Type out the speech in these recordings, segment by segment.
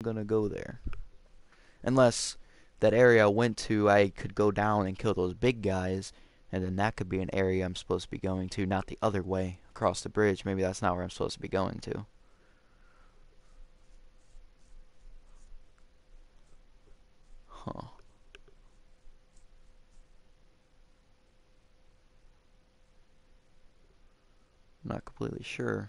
gonna go there. Unless that area I went to, I could go down and kill those big guys, and then that could be an area I'm supposed to be going to, not the other way across the bridge. Maybe that's not where I'm supposed to be going to. Huh. I'm not completely sure.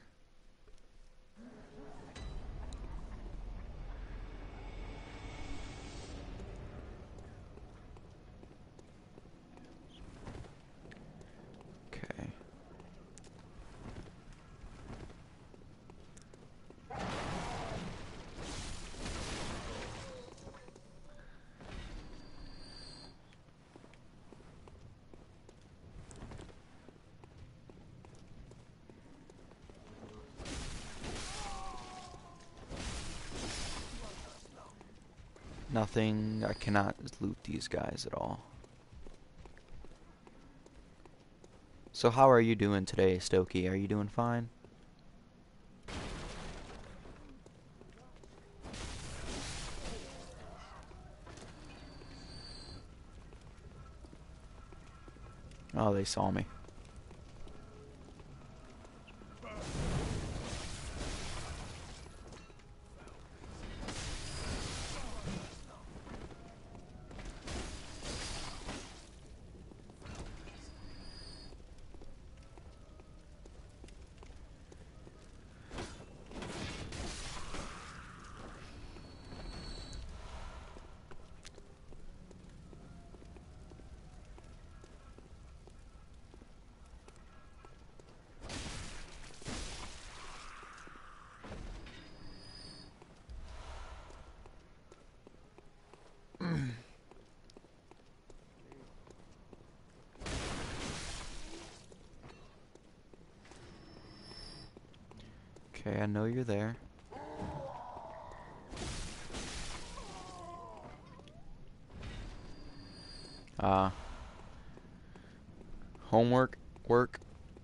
Okay. Nothing. I cannot loot these guys at all. So how are you doing today, Stokey? Are you doing fine? Oh, they saw me. Okay, I know you're there. Uh, Homework, work.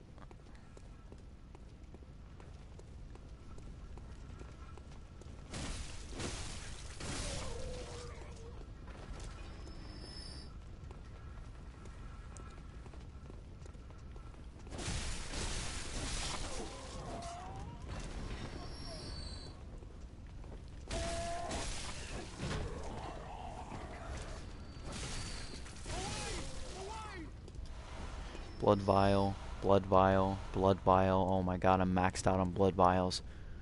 Blood vial, blood vial, blood vial. Oh my god, I'm maxed out on blood vials.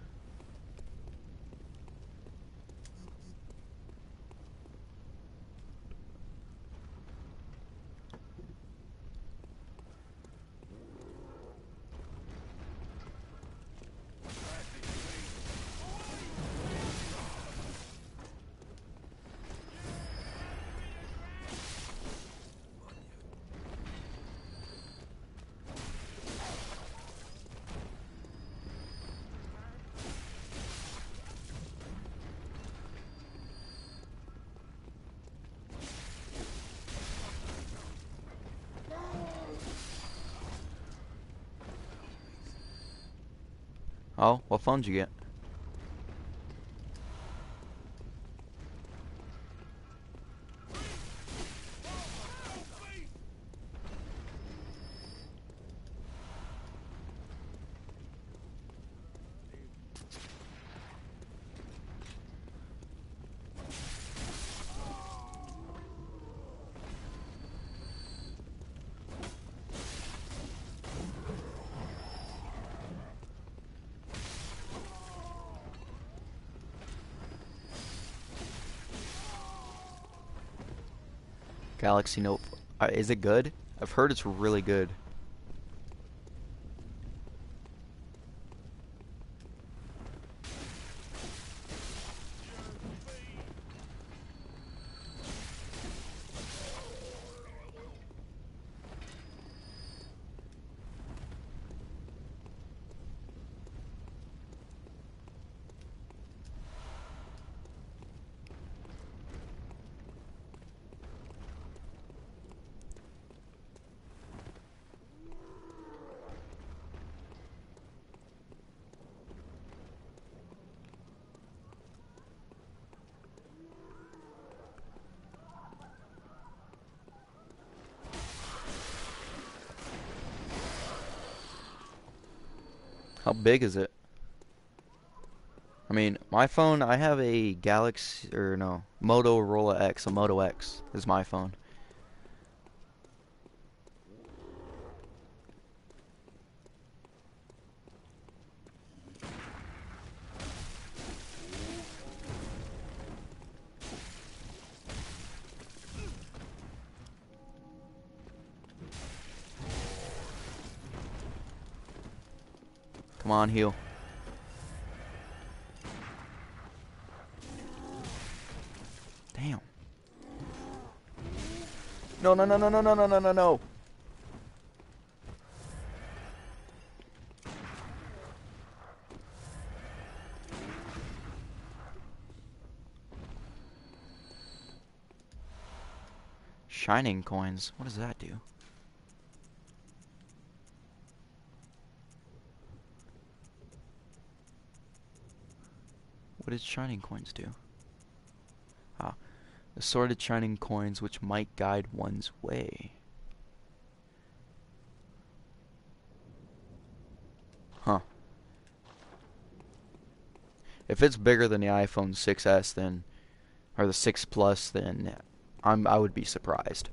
Oh, what phone did you get? Galaxy Note. Is it good? I've heard it's really good. How big is it? I mean, my phone, I have a Galaxy, or no, Motorola X, a Moto X is my phone. Come on, heal. Damn. No, no, no, no, no, no, no, no, no, no. Shining coins. What does that do? What did shining coins do? Ah, assorted shining coins which might guide one's way. Huh. If it's bigger than the iPhone 6s, then, or the 6 Plus, then I would be surprised.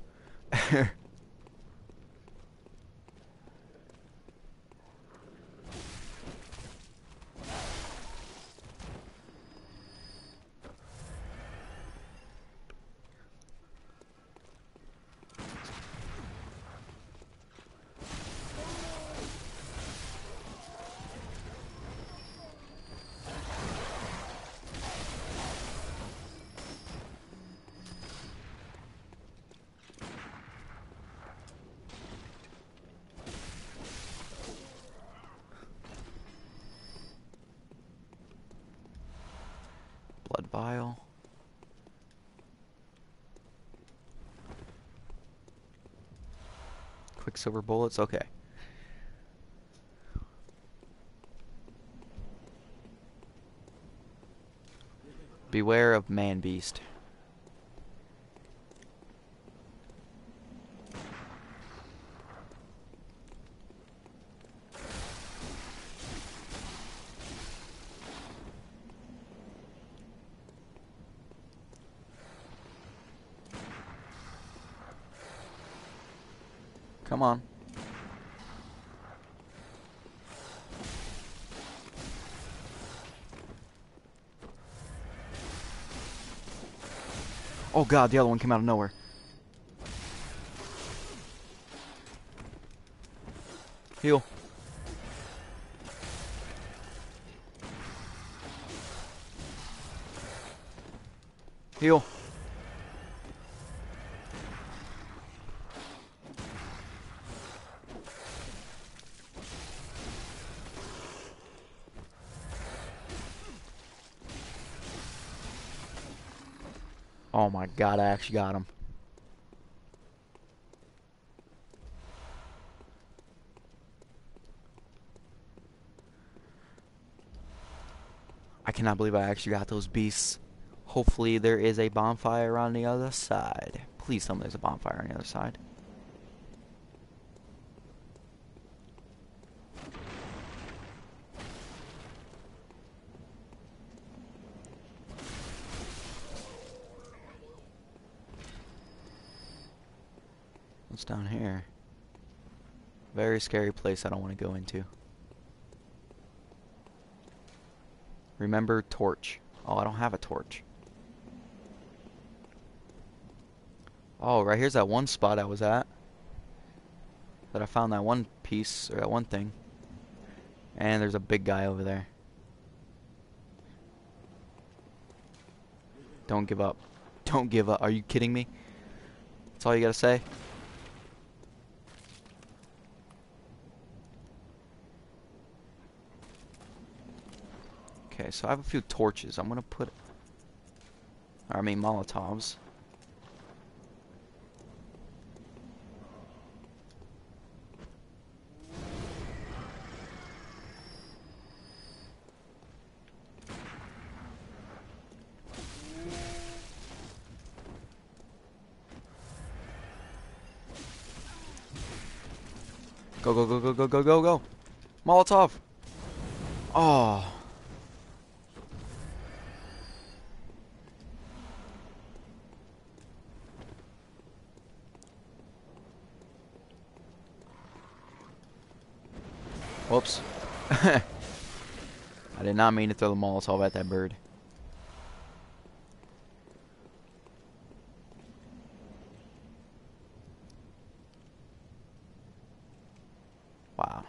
Blood vial. Quicksilver bullets, okay. Beware of man beast. Come on. Oh god, the other one came out of nowhere. Heal. Heal. Oh my god, I actually got him. I cannot believe I actually got those beasts. Hopefully there is a bonfire on the other side. Please tell me there's a bonfire on the other side. What's down here? Very scary place I don't want to go into. Remember torch. Oh, I don't have a torch. Oh, right here's that one spot I was at. That I found that one piece, or that one thing. And there's a big guy over there. Don't give up. Don't give up. Are you kidding me? That's all you gotta say? Okay, so I have a few torches. I'm gonna put... I mean, Molotovs. Go, go, go, go, go, go, go, go! Molotov! Oh. Whoops. I did not mean to throw the Molotov at that bird. Wow.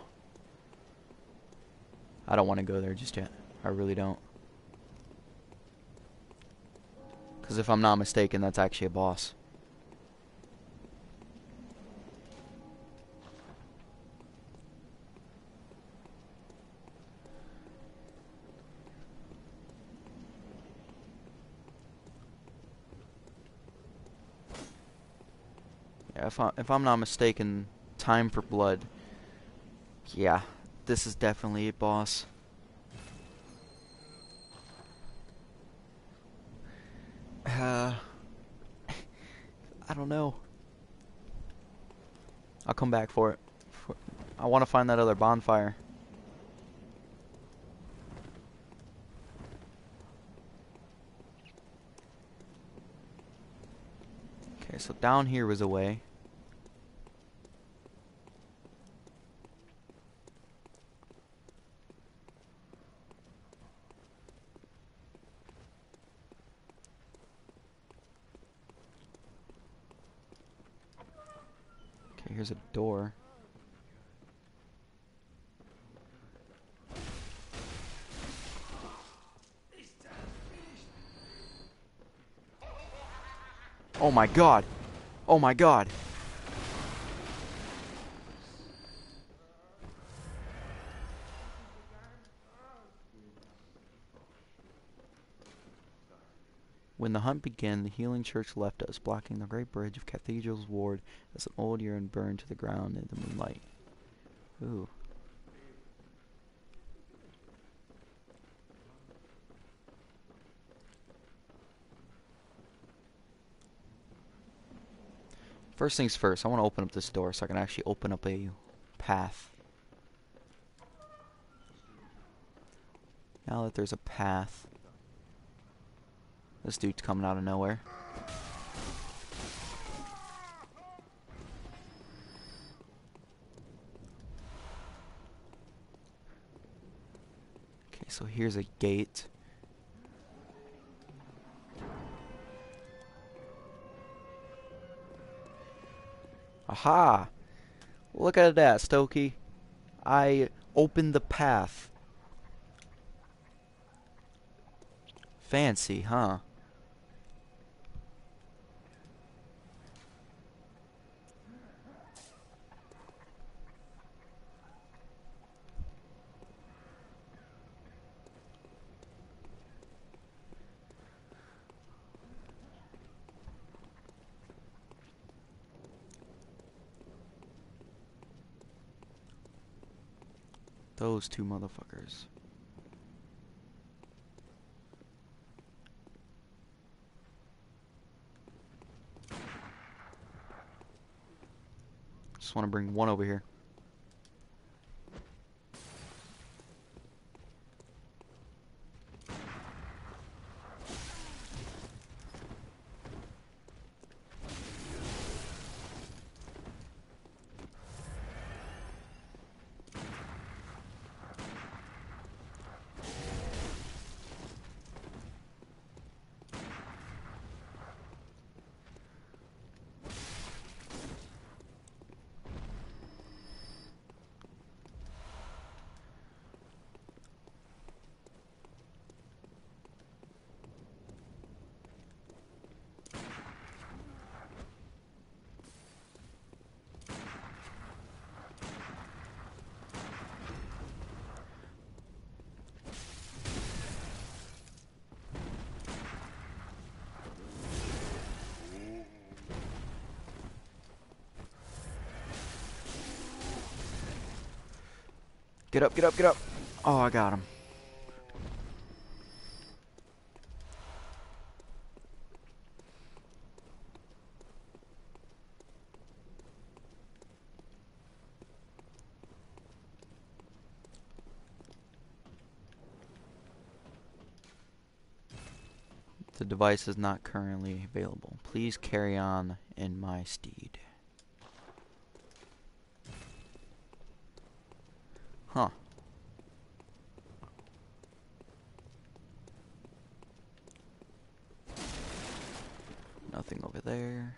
I don't want to go there just yet. I really don't. Because if I'm not mistaken, that's actually a boss. Yeah, if I'm not mistaken, Time for Blood. Yeah, this is definitely a boss. I don't know. I'll come back for it. I want to find that other bonfire. Okay, so down here was a way. Okay, here's a door. Oh my god! Oh my god! When the hunt began, the healing church left us, blocking the great bridge of Cathedral's ward as an old urn burned to the ground in the moonlight. Ooh. First things first, I want to open up this door so I can actually open up a path. Now that there's a path, this dude's coming out of nowhere. Okay, so here's a gate. Aha! Look at that, Stokey. I opened the path. Fancy, huh? Those two motherfuckers. Just want to bring one over here. Get up, get up, get up. Oh, I got him. The device is not currently available. Please carry on in my stead. Huh. Nothing over there.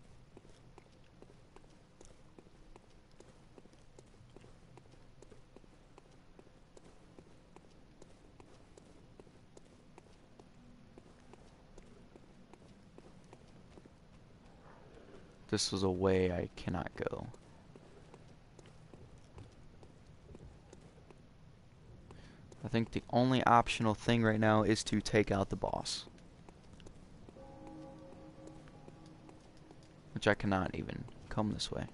This was a way I cannot go. I think the only optional thing right now is to take out the boss. Which I cannot even come this way.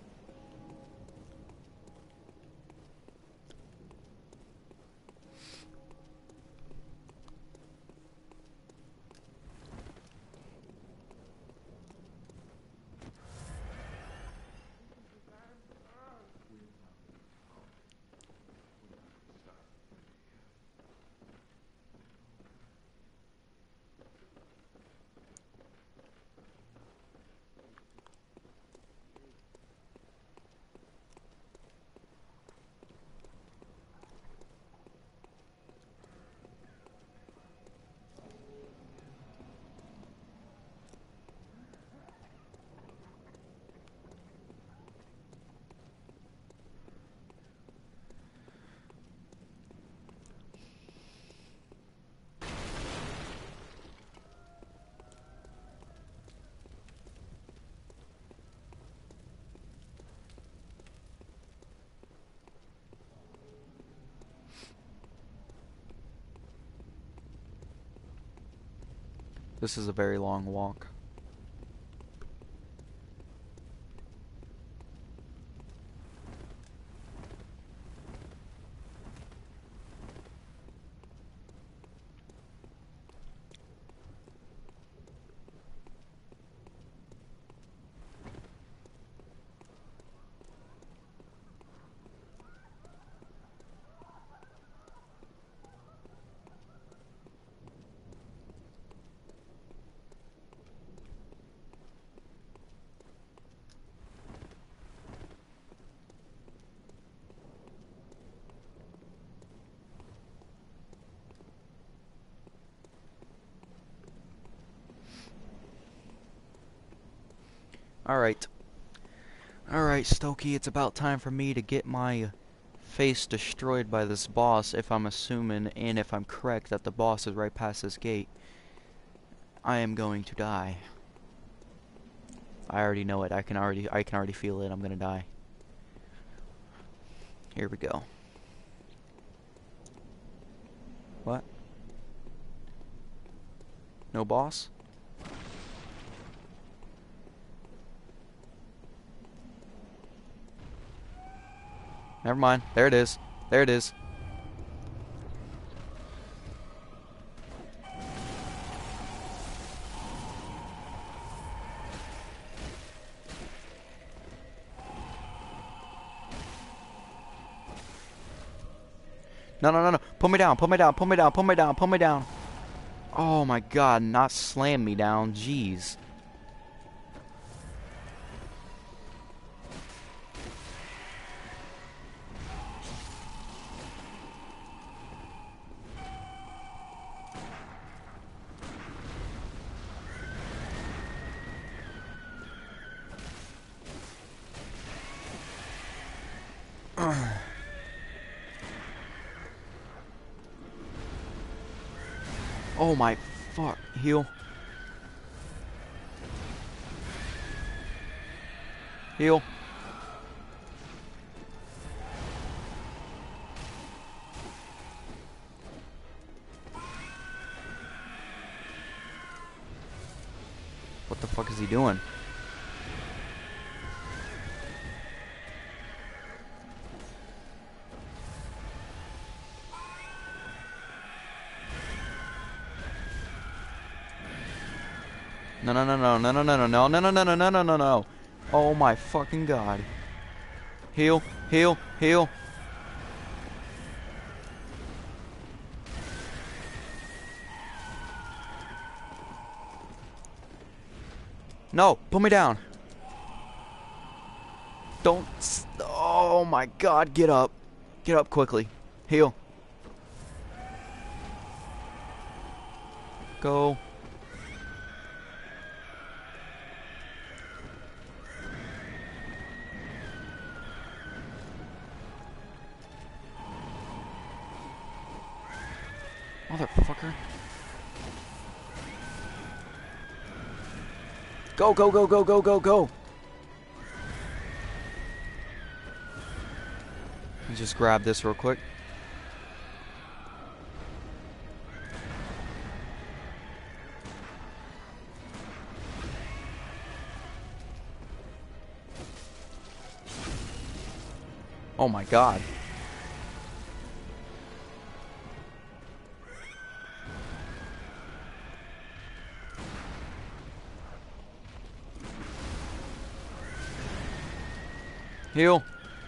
This is a very long walk. Alright. Alright, Stokey, it's about time for me to get my face destroyed by this boss, if I'm assuming, and if I'm correct that the boss is right past this gate. I am going to die. I already know it. I can already feel it. I'm gonna die. Here we go. What? No boss? Never mind. There it is. There it is. No, no, no, no. Put me down. Put me down. Put me down. Put me down. Put me down. Oh my god. Not slam me down. Jeez. Oh my fuck. Heal. Heal. What the fuck is he doing? No, no, no, no, no, no, no, no, no, no, no, no, no, no, no, no. Oh my fucking god. Heal, heal, heal. No, put me down. Don't. Oh my god, get up. Get up quickly. Heal. Go. Motherfucker. Go, go, go, go, go, go, go. Let me just grab this real quick. Oh my god. Heal.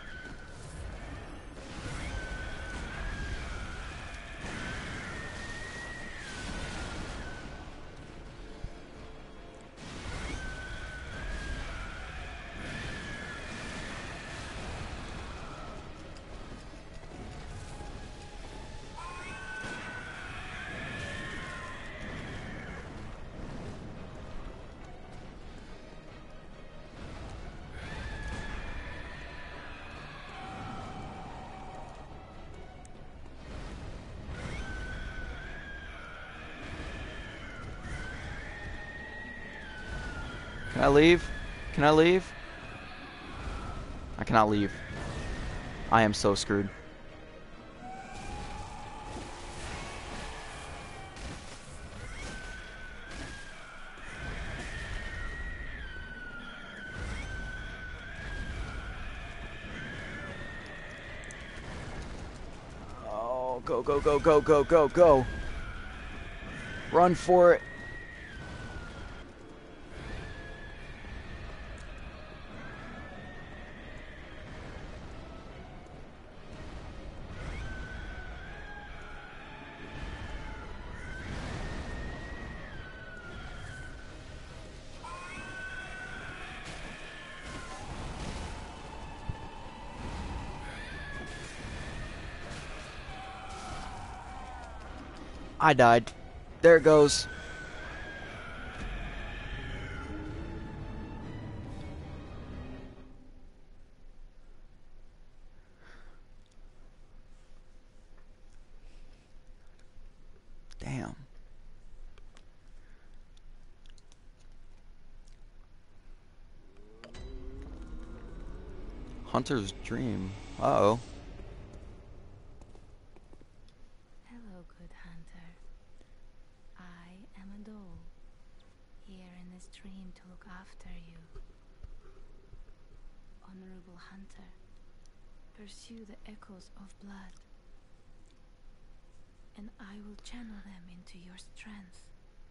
Can I leave? Can I leave? I cannot leave. I am so screwed. Oh, go, go, go, go, go, go, go. Run for it. I died. There it goes. Damn. Hunter's dream. Uh-oh. Hello, good hunter. I am a doll, here in this dream to look after you. Honorable hunter, pursue the echoes of blood, and I will channel them into your strength.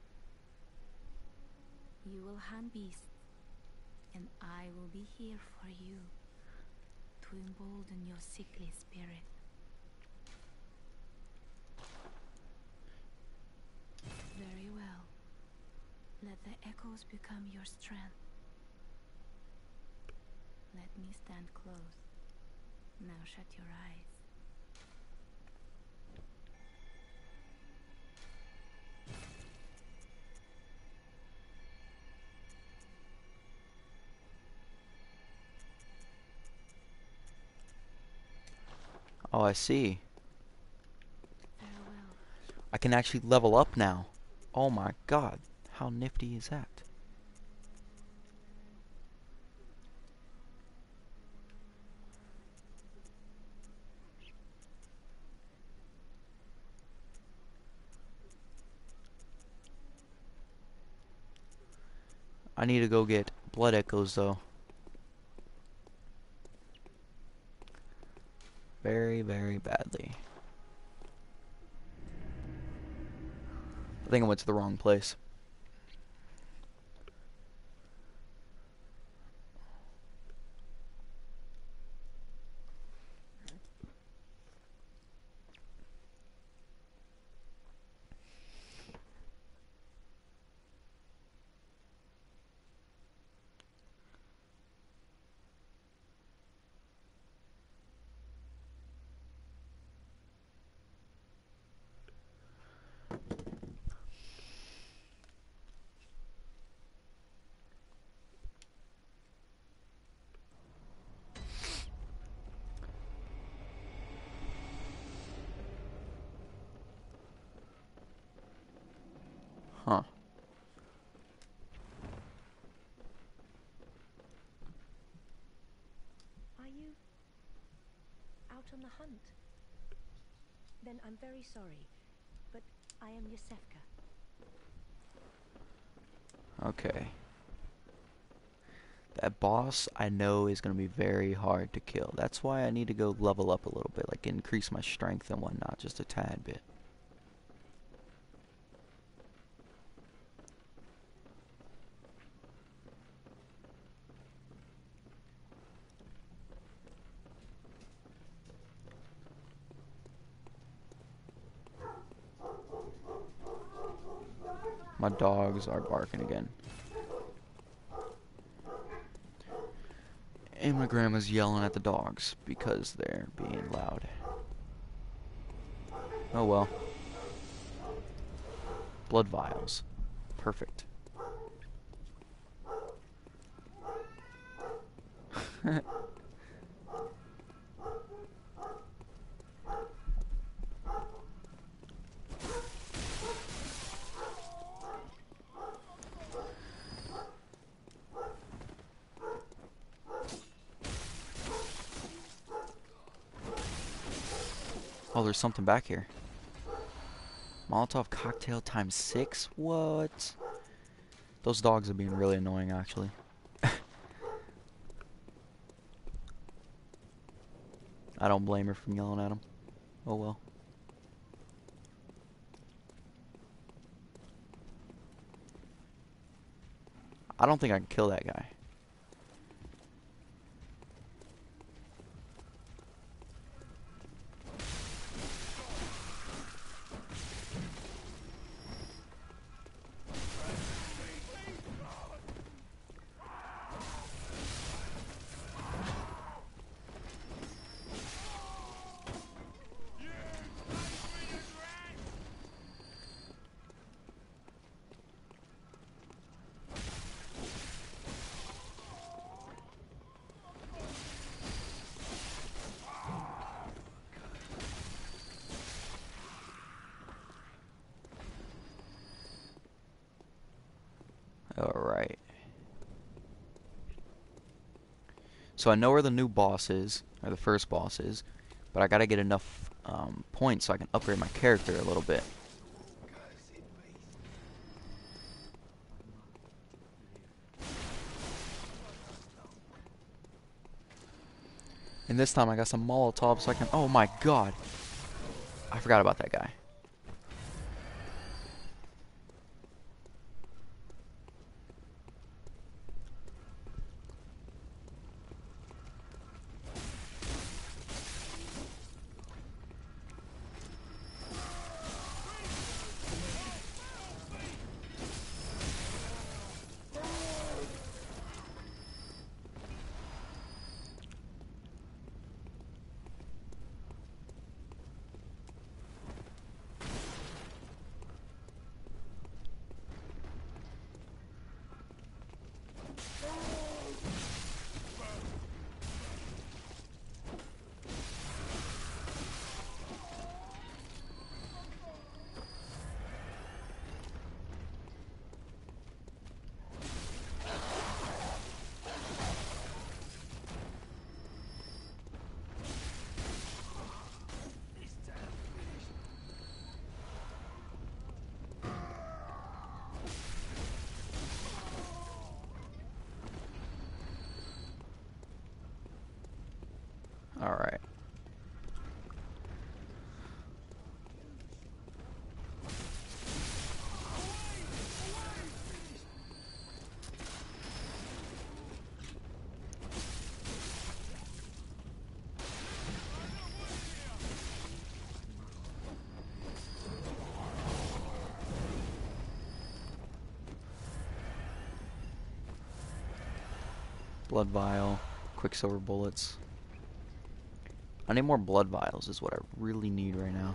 You will hunt beasts, and I will be here for you, to embolden your sickly spirit. Very well. Let the echoes become your strength. Let me stand close. Now shut your eyes. Oh, I see. Farewell. I can actually level up now. Oh my god. How nifty is that? I need to go get blood echoes though. Very, very badly. I think I went to the wrong place. on the hunt? Then I'm very sorry, but I am Yosefka. Okay. That boss I know is going to be very hard to kill. That's why I need to go level up a little bit, like increase my strength and whatnot, just a tad bit. My dogs are barking again. And my grandma's yelling at the dogs because they're being loud. Oh well. Blood vials. Perfect. Oh, there's something back here. Molotov cocktail times 6? What? Those dogs are being really annoying, actually. I don't blame her for yelling at them. Oh well. I don't think I can kill that guy. Alright. So I know where the new boss is, or the first boss is, but I gotta get enough points so I can upgrade my character a little bit. And this time I got some Molotov so I can... Oh my god! I forgot about that guy. Alright. Blood vial, quicksilver bullets. I need more blood vials is what I really need right now.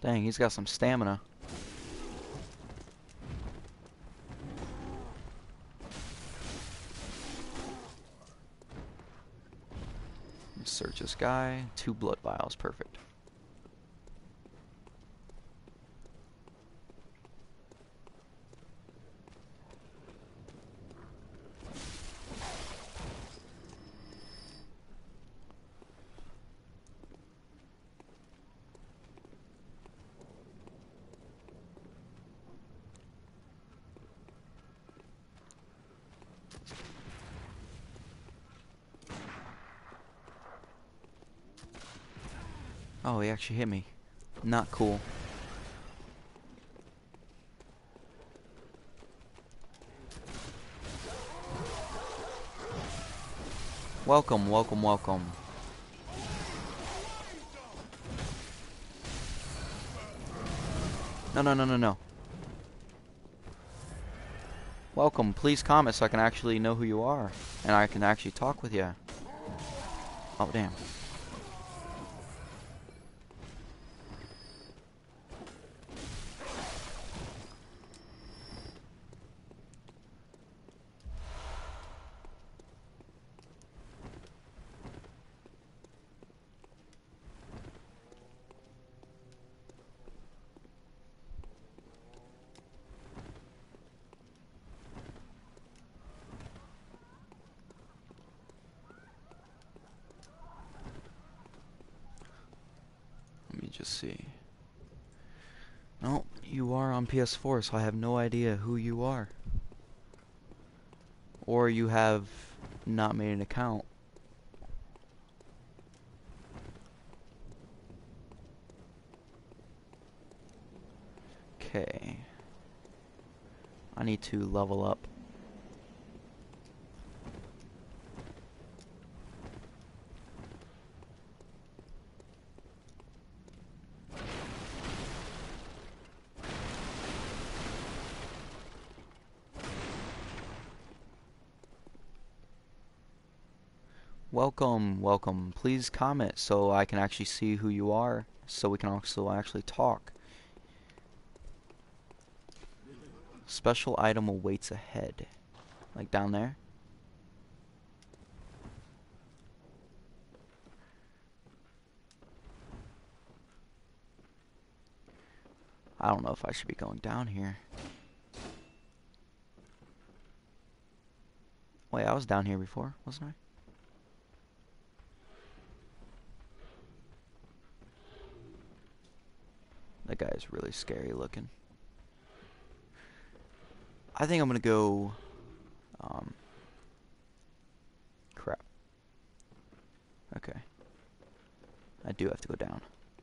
Dang, he's got some stamina. Let's search this guy. 2 blood vials, perfect. Oh, he actually hit me. Not cool. Welcome, welcome, welcome. No, no, no, no, no. Welcome, please comment so I can actually know who you are. And I can actually talk with you. Oh, damn. Let me just see. No, you are on PS4, so I have no idea who you are. Or you have not made an account. Okay. I need to level up. Welcome, welcome. Please comment so I can actually see who you are, so we can also actually talk. Special item awaits ahead. Like down there? I don't know if I should be going down here. Wait, I was down here before, wasn't I? That guy is really scary looking. I think I'm gonna go... crap. Okay. I do have to go down.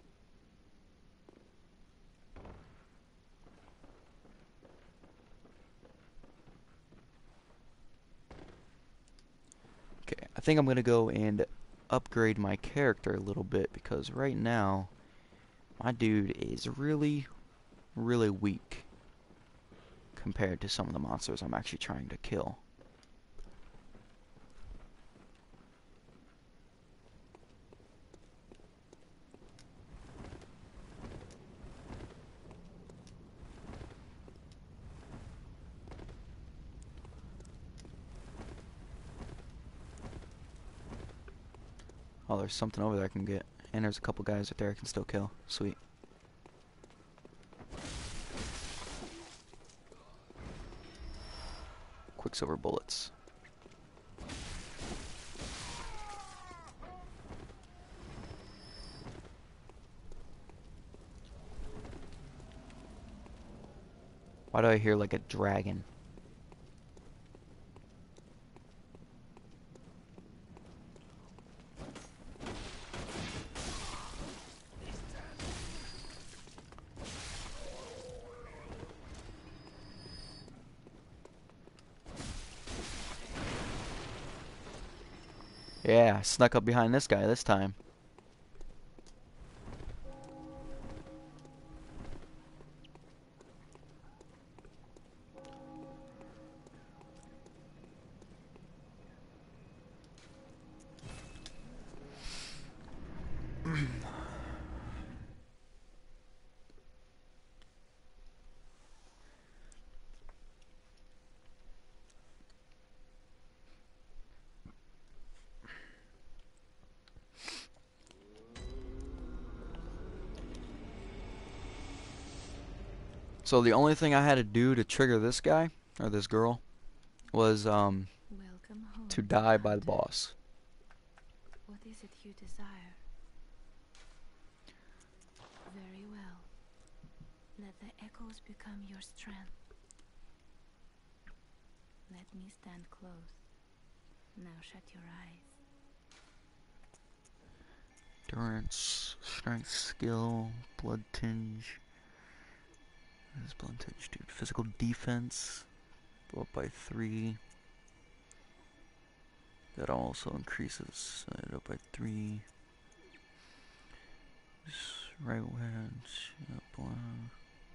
Okay, I think I'm gonna go and upgrade my character a little bit, because right now my dude is really, really weak compared to some of the monsters I'm actually trying to kill. Oh, there's something over there I can get. And there's a couple guys right there I can still kill. Sweet. Quicksilver bullets. Why do I hear like a dragon? Yeah, I snuck up behind this guy this time. So the only thing I had to do to trigger this guy, or this girl, was Welcome home, to good die by the hunter. boss. What is it you desire? Very well. Let the echoes become your strength. Let me stand close. Now shut your eyes. Endurance, strength, skill, blood tinge. What is blood tinge, dude? Physical defense. Go up by 3. That also increases it up by 3. Right wedge, up one.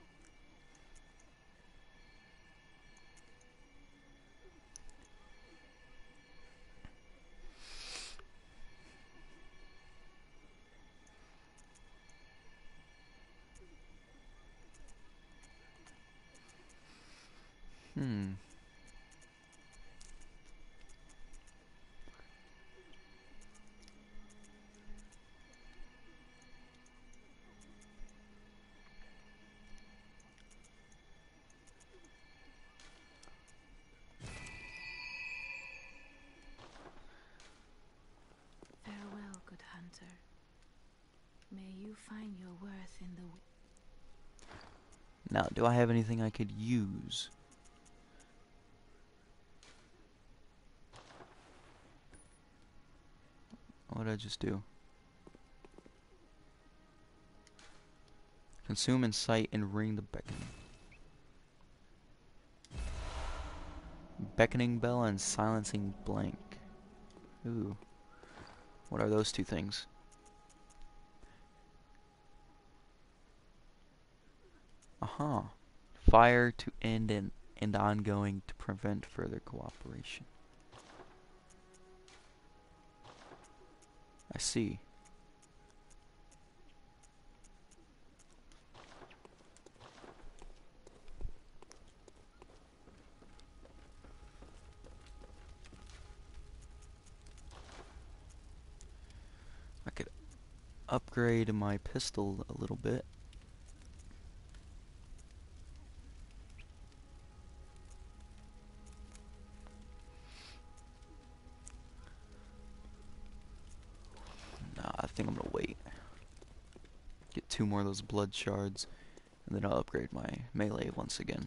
Hmm. Farewell, good hunter. May you find your worth in the... Now, do I have anything I could use? What did I just do? Consume, incite, and ring the beckoning. Beckoning bell and silencing blank. Ooh. What are those two things? Aha. Fire to end and ongoing to prevent further cooperation. I see. I could upgrade my pistol a little bit. Nah, I think I'm gonna wait. Get 2 more of those blood shards, and then I'll upgrade my melee once again.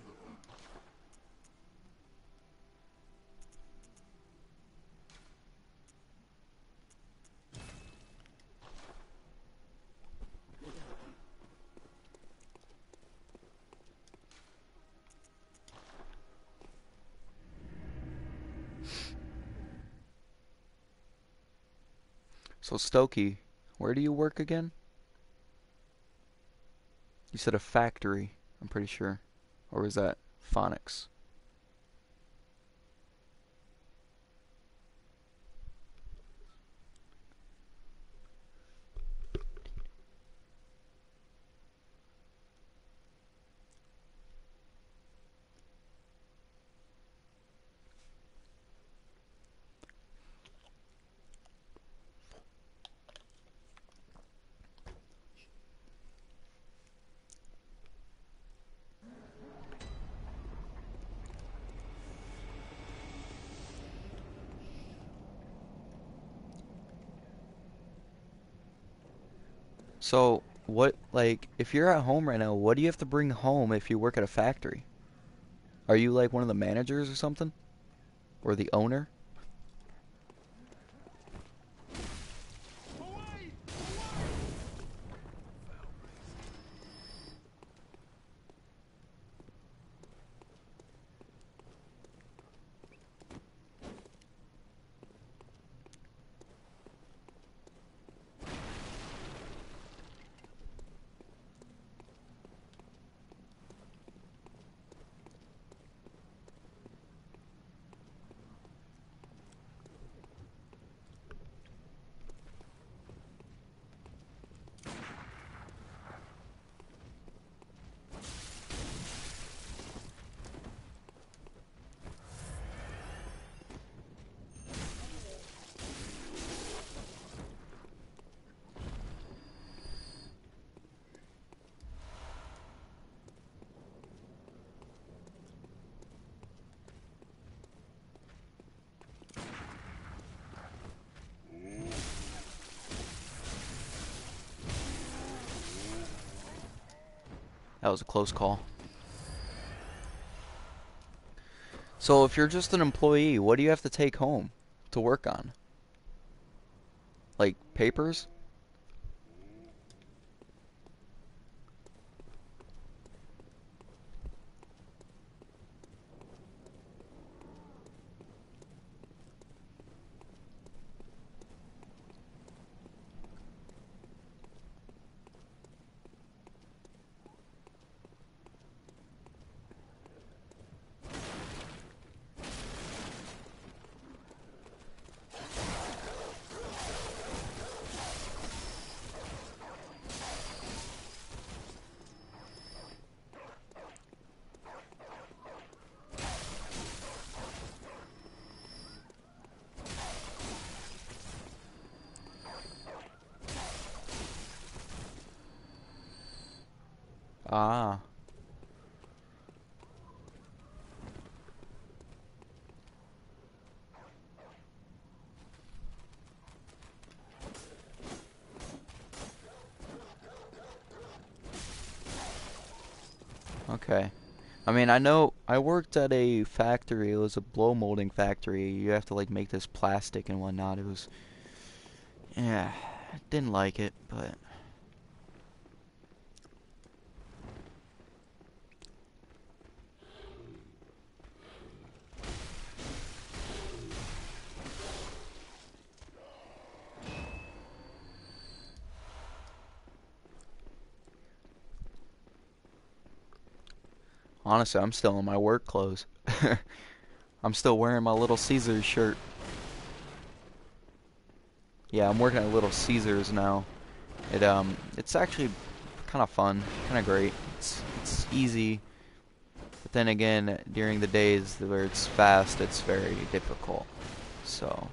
So Stokey, where do you work again? You said a factory, I'm pretty sure. Or was that Phonics? So, what, like, if you're at home right now, what do you have to bring home if you work at a factory? Are you like one of the managers or something? Or the owner? That was a close call. So if you're just an employee, what do you have to take home to work on? Like papers? Ah, okay. I mean, I know I worked at a factory. It was a blow molding factory. You have to like make this plastic and whatnot. It was, yeah, I didn't like it, but honestly, I'm still in my work clothes. I'm still wearing my Little Caesars shirt. Yeah, I'm working at Little Caesars now. It's actually kind of fun, kind of great. It's easy, but then again, during the days where it's fast, it's very difficult. So,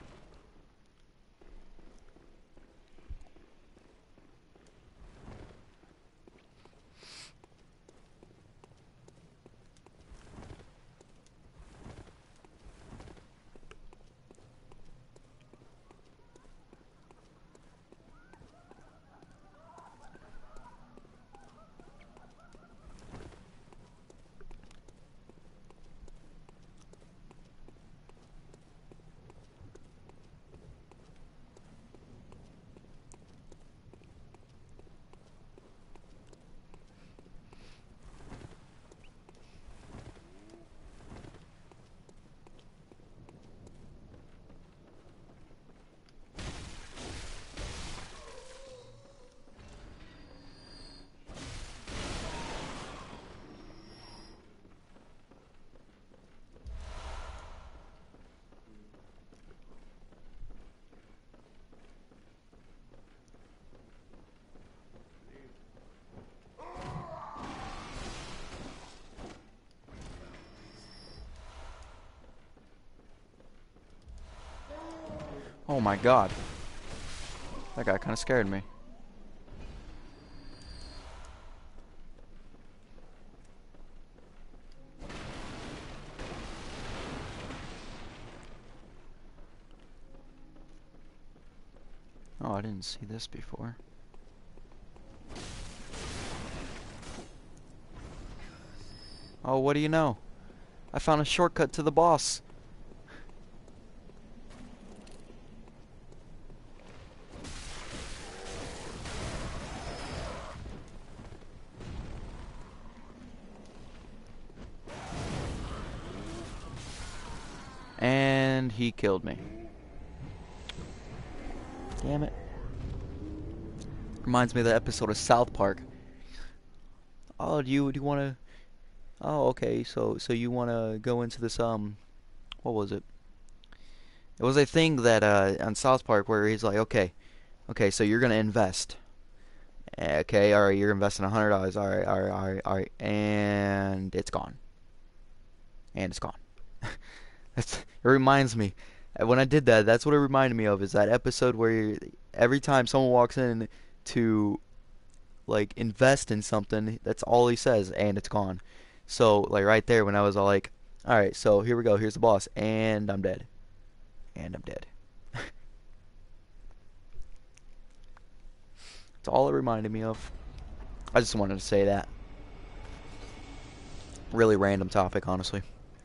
oh my God, that guy kind of scared me. Oh, I didn't see this before. Oh, what do you know? I found a shortcut to the boss. And he killed me. Damn it. Reminds me of the episode of South Park. Oh, do you want to? Oh, okay. So you want to go into this what was it? It was a thing that on South Park where he's like, okay, so you're gonna invest. Okay, all right, you're investing $100. All right, and it's gone. And it's gone. It reminds me. When I did that, that's what it reminded me of. Is that episode where every time someone walks in to like invest in something, that's all he says, and it's gone. So like right there, when I was all like, all right, so here we go. Here's the boss, and I'm dead. And I'm dead. That's all it reminded me of. I just wanted to say that. Really random topic, honestly.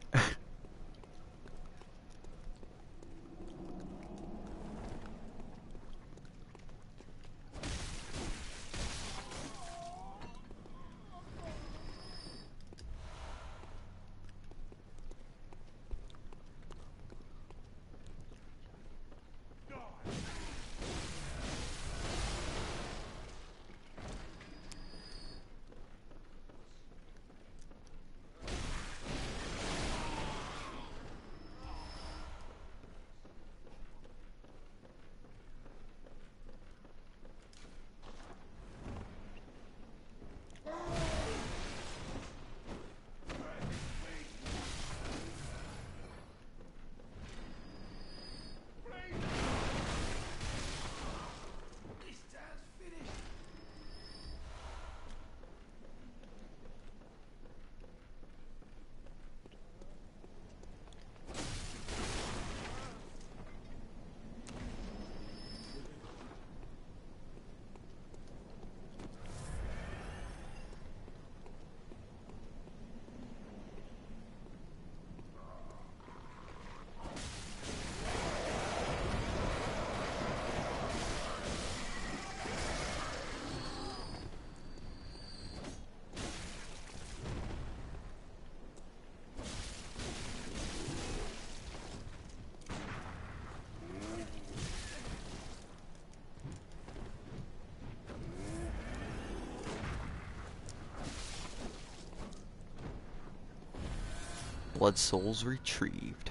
Blood souls retrieved.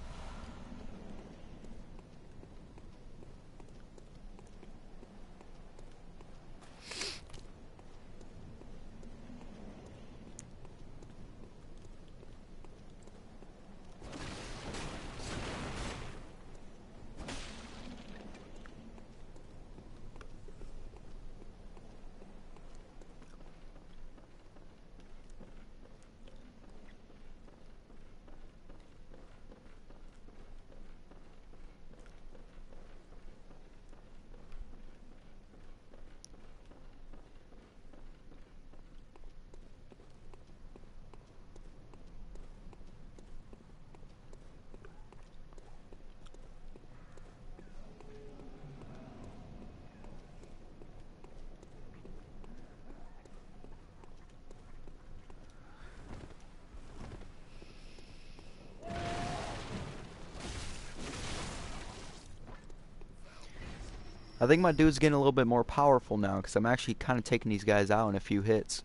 I think my dude's getting a little bit more powerful now because I'm actually kind of taking these guys out in a few hits.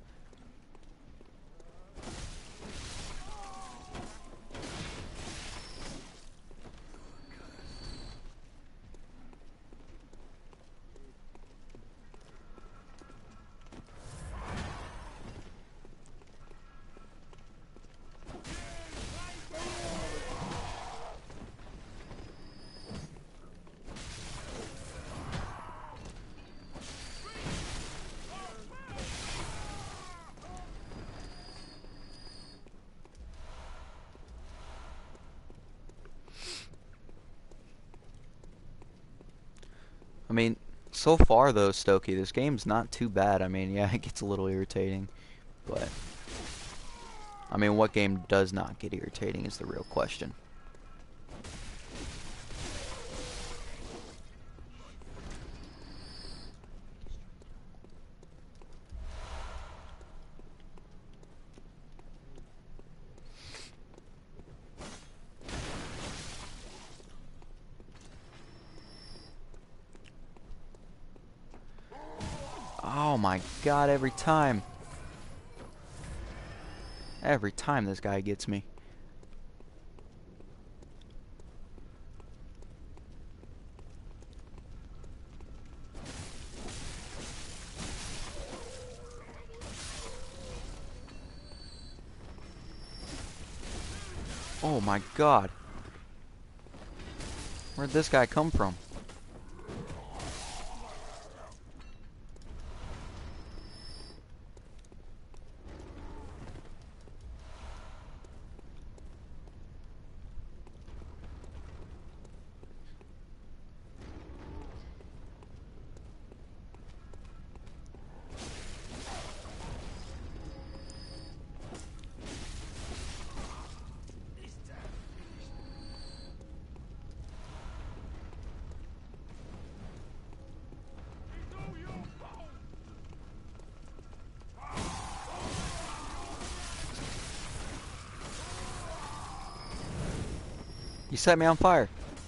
I mean, so far though, Stokey, this game's not too bad. I mean, yeah, it gets a little irritating, but I mean, what game does not get irritating is the real question. Oh my god, every time. Every time this guy gets me. Oh my god. Where'd this guy come from? You set me on fire.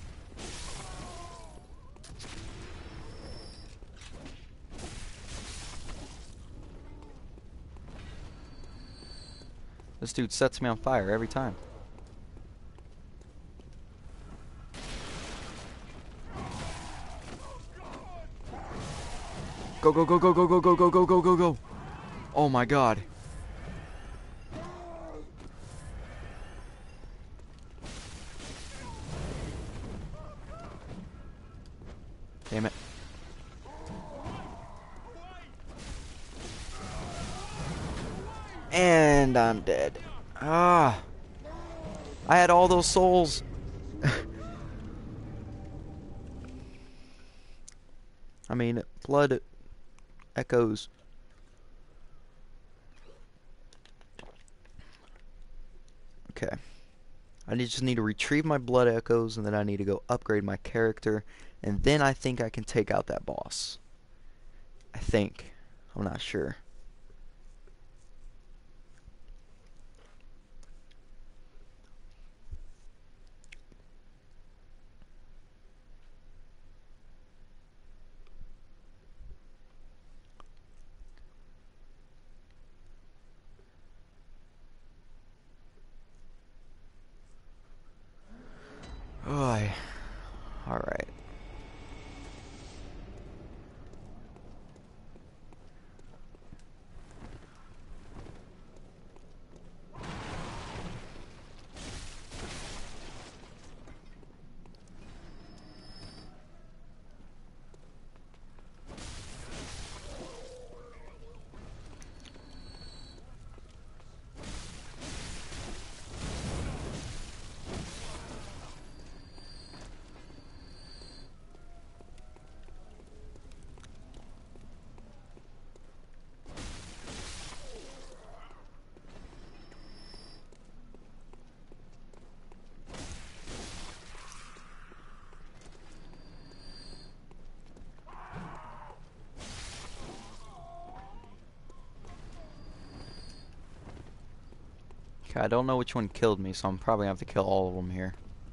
This dude sets me on fire every time. Go, go, go, go, go, go, go, go, go, go, go, go. Oh my god. Damn it. And I'm dead. Ah. I had all those souls. I mean, blood echoes. Okay. Just need to retrieve my blood echoes, and then I need to go upgrade my character, and then I think I can take out that boss. I think. I'm not sure. Oh, alright. Okay, I don't know which one killed me, so I'm probably gonna have to kill all of them here.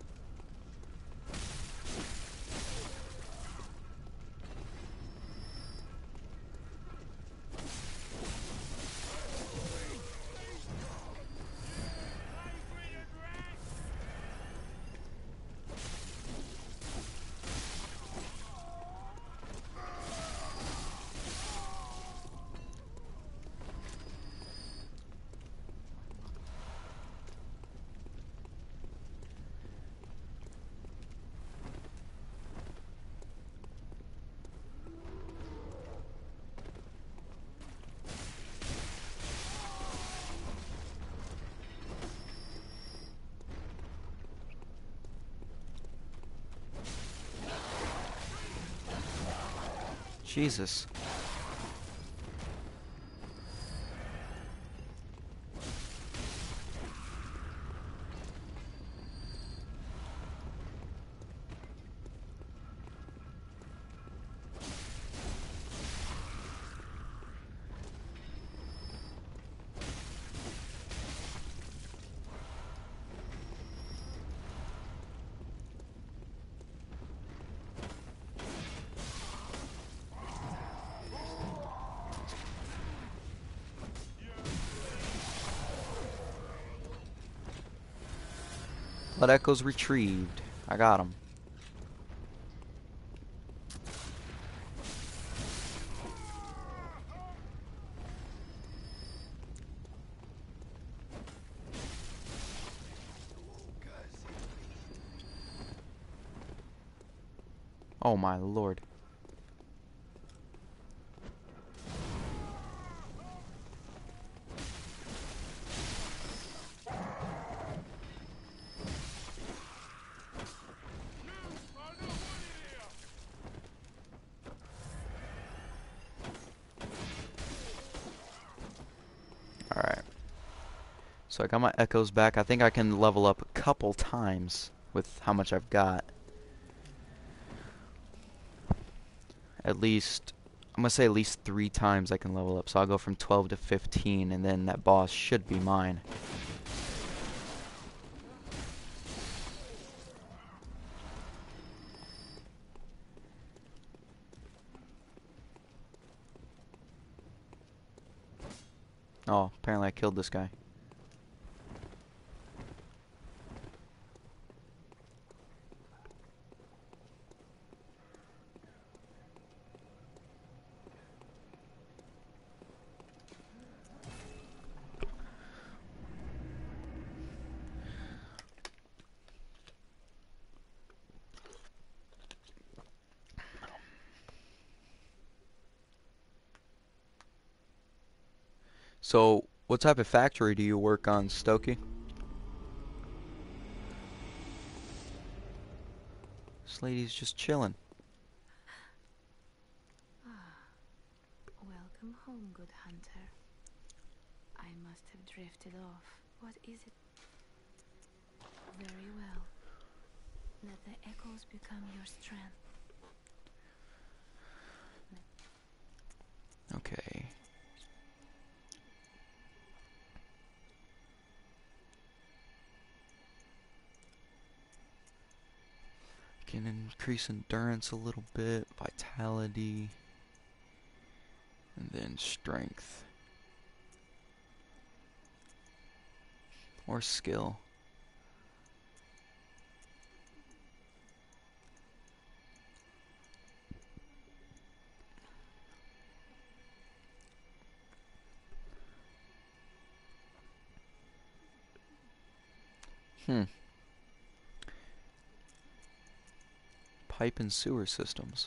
Jesus. Blood echoes retrieved. I got him. Oh my lord. Alright. So I got my echoes back. I think I can level up a couple times with how much I've got. At least, I'm gonna say at least 3 times I can level up. So I'll go from 12 to 15, and then that boss should be mine. Oh, apparently I killed this guy. So, what type of factory do you work on, Stokey? This lady's just chilling. Ah, welcome home, good hunter. I must have drifted off. What is it? Very well. Let the echoes become your strength. Okay. Can increase endurance a little bit, vitality, and then strength. Or skill. Pipe and sewer systems.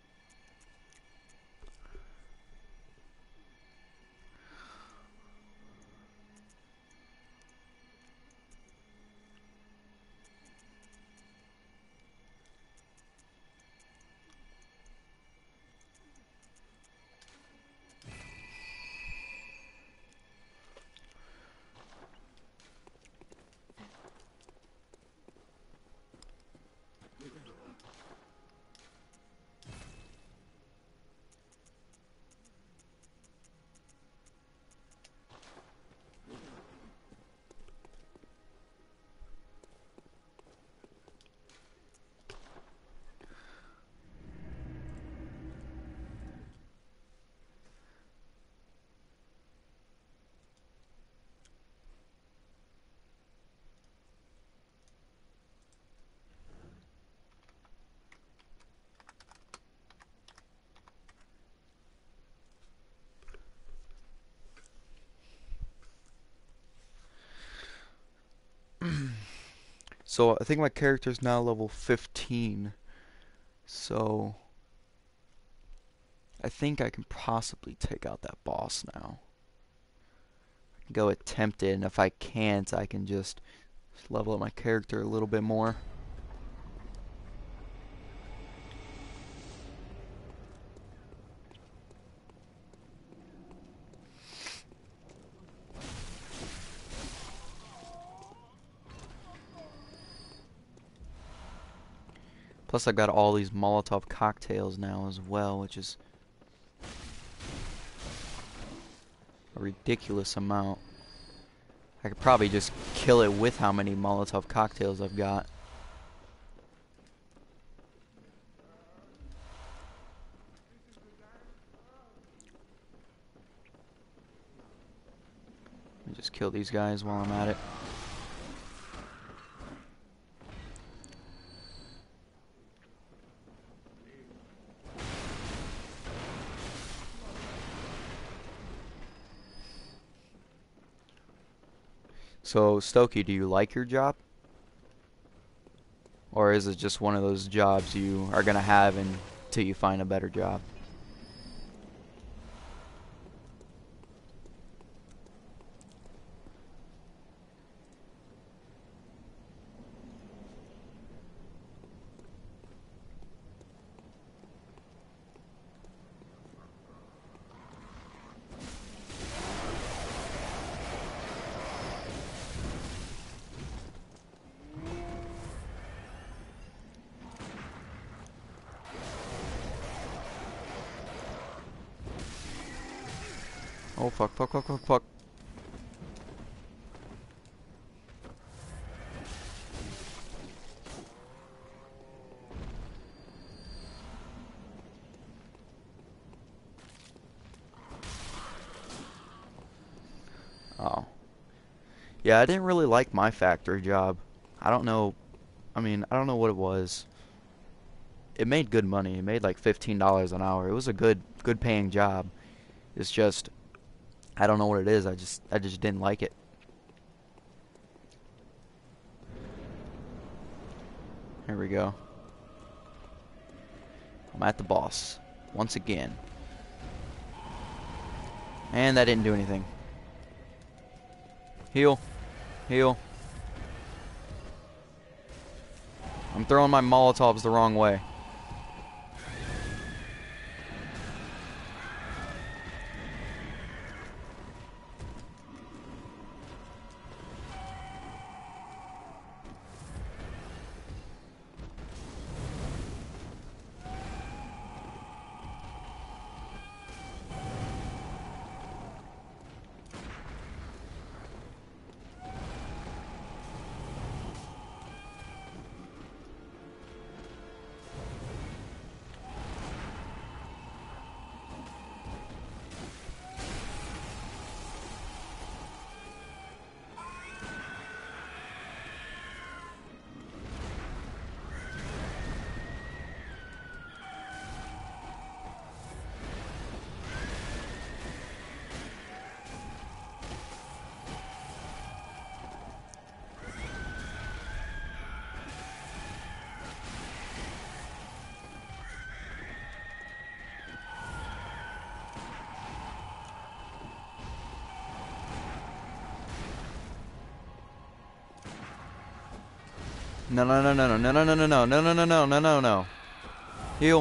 So I think my character's now level 15. So I think I can possibly take out that boss now. I can go attempt it, and if I can't, I can just level up my character a little bit more. Plus I've got all these Molotov cocktails now as well, which is a ridiculous amount. I could probably just kill it with how many Molotov cocktails I've got. Let me just kill these guys while I'm at it. So, Stokey, do you like your job? Or is it just one of those jobs you are gonna have until you find a better job? Oh fuck, fuck, fuck, fuck, fuck. Yeah, I didn't really like my factory job. I don't know. I mean, I don't know what it was. It made good money. It made like $15 an hour. It was a good paying job. It's just I don't know what it is. I just didn't like it. Here we go. I'm at the boss once again. And that didn't do anything. Heal. Heal. I'm throwing my Molotovs the wrong way. No, no, no, no, no, no, no, no, no, no, no, no, no, no, no, no. Heal.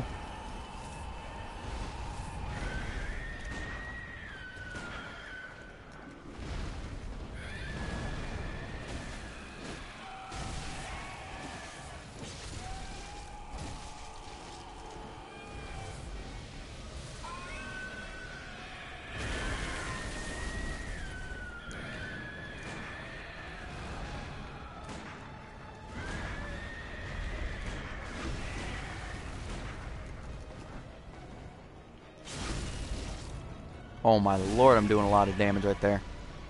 Oh my lord, I'm doing a lot of damage right there.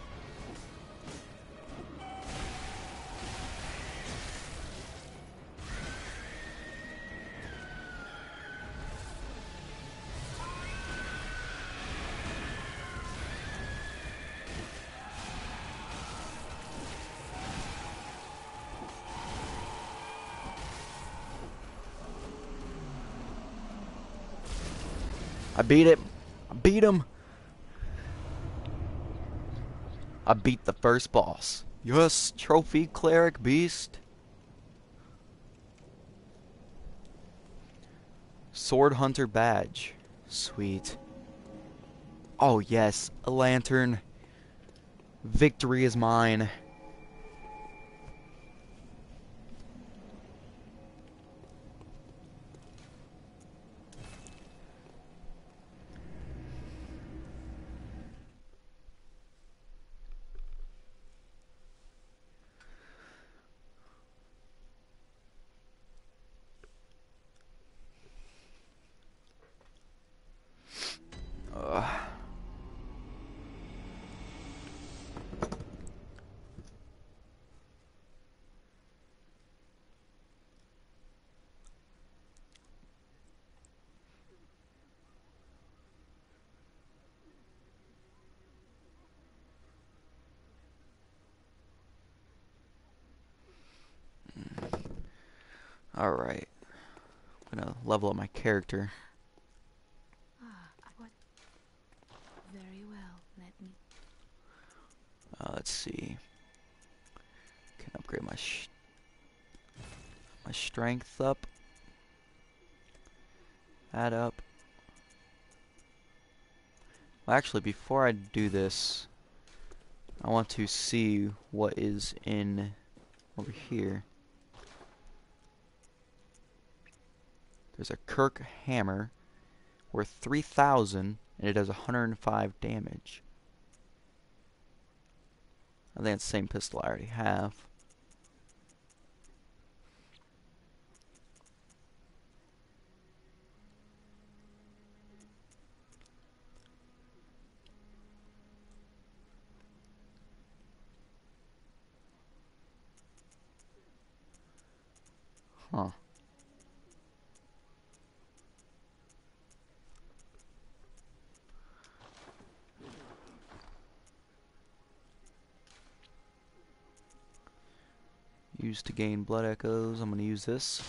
I beat it. I beat him. I beat the first boss. Yes, trophy cleric beast. Sword hunter badge. Sweet. Oh yes, a lantern. Victory is mine. Alright. I'm gonna level up my character. What? Very well. Let me. Let's see. Can upgrade my my strength up. That up. Well, actually, before I do this, I want to see what is in over here. There's a Kirk hammer worth 3,000 and it does 105 damage. I think it's the same pistol I already have. Huh. Used to gain blood echoes. I'm gonna use this.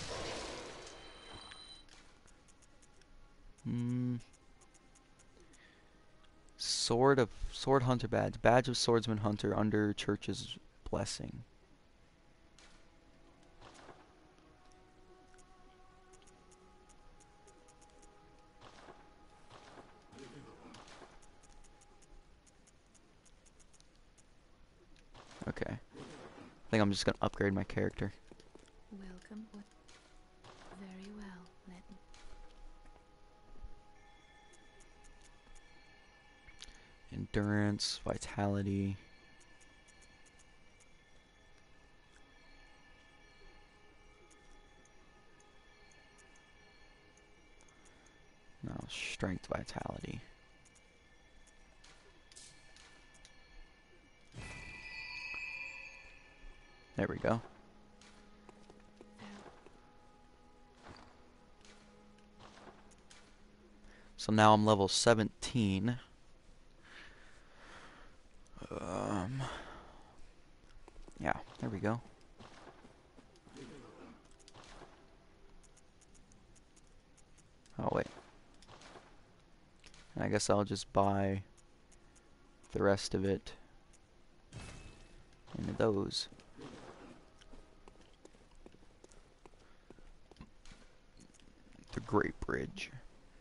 Sword hunter badge. Badge of swordsman hunter under church's blessing. Okay. I think I'm just gonna upgrade my character. Welcome. Very well. Let me. Endurance, vitality. No, strength, vitality. There we go. So now I'm level 17. Yeah, there we go. Oh, wait. I guess I'll just buy the rest of it into those. The Great Bridge.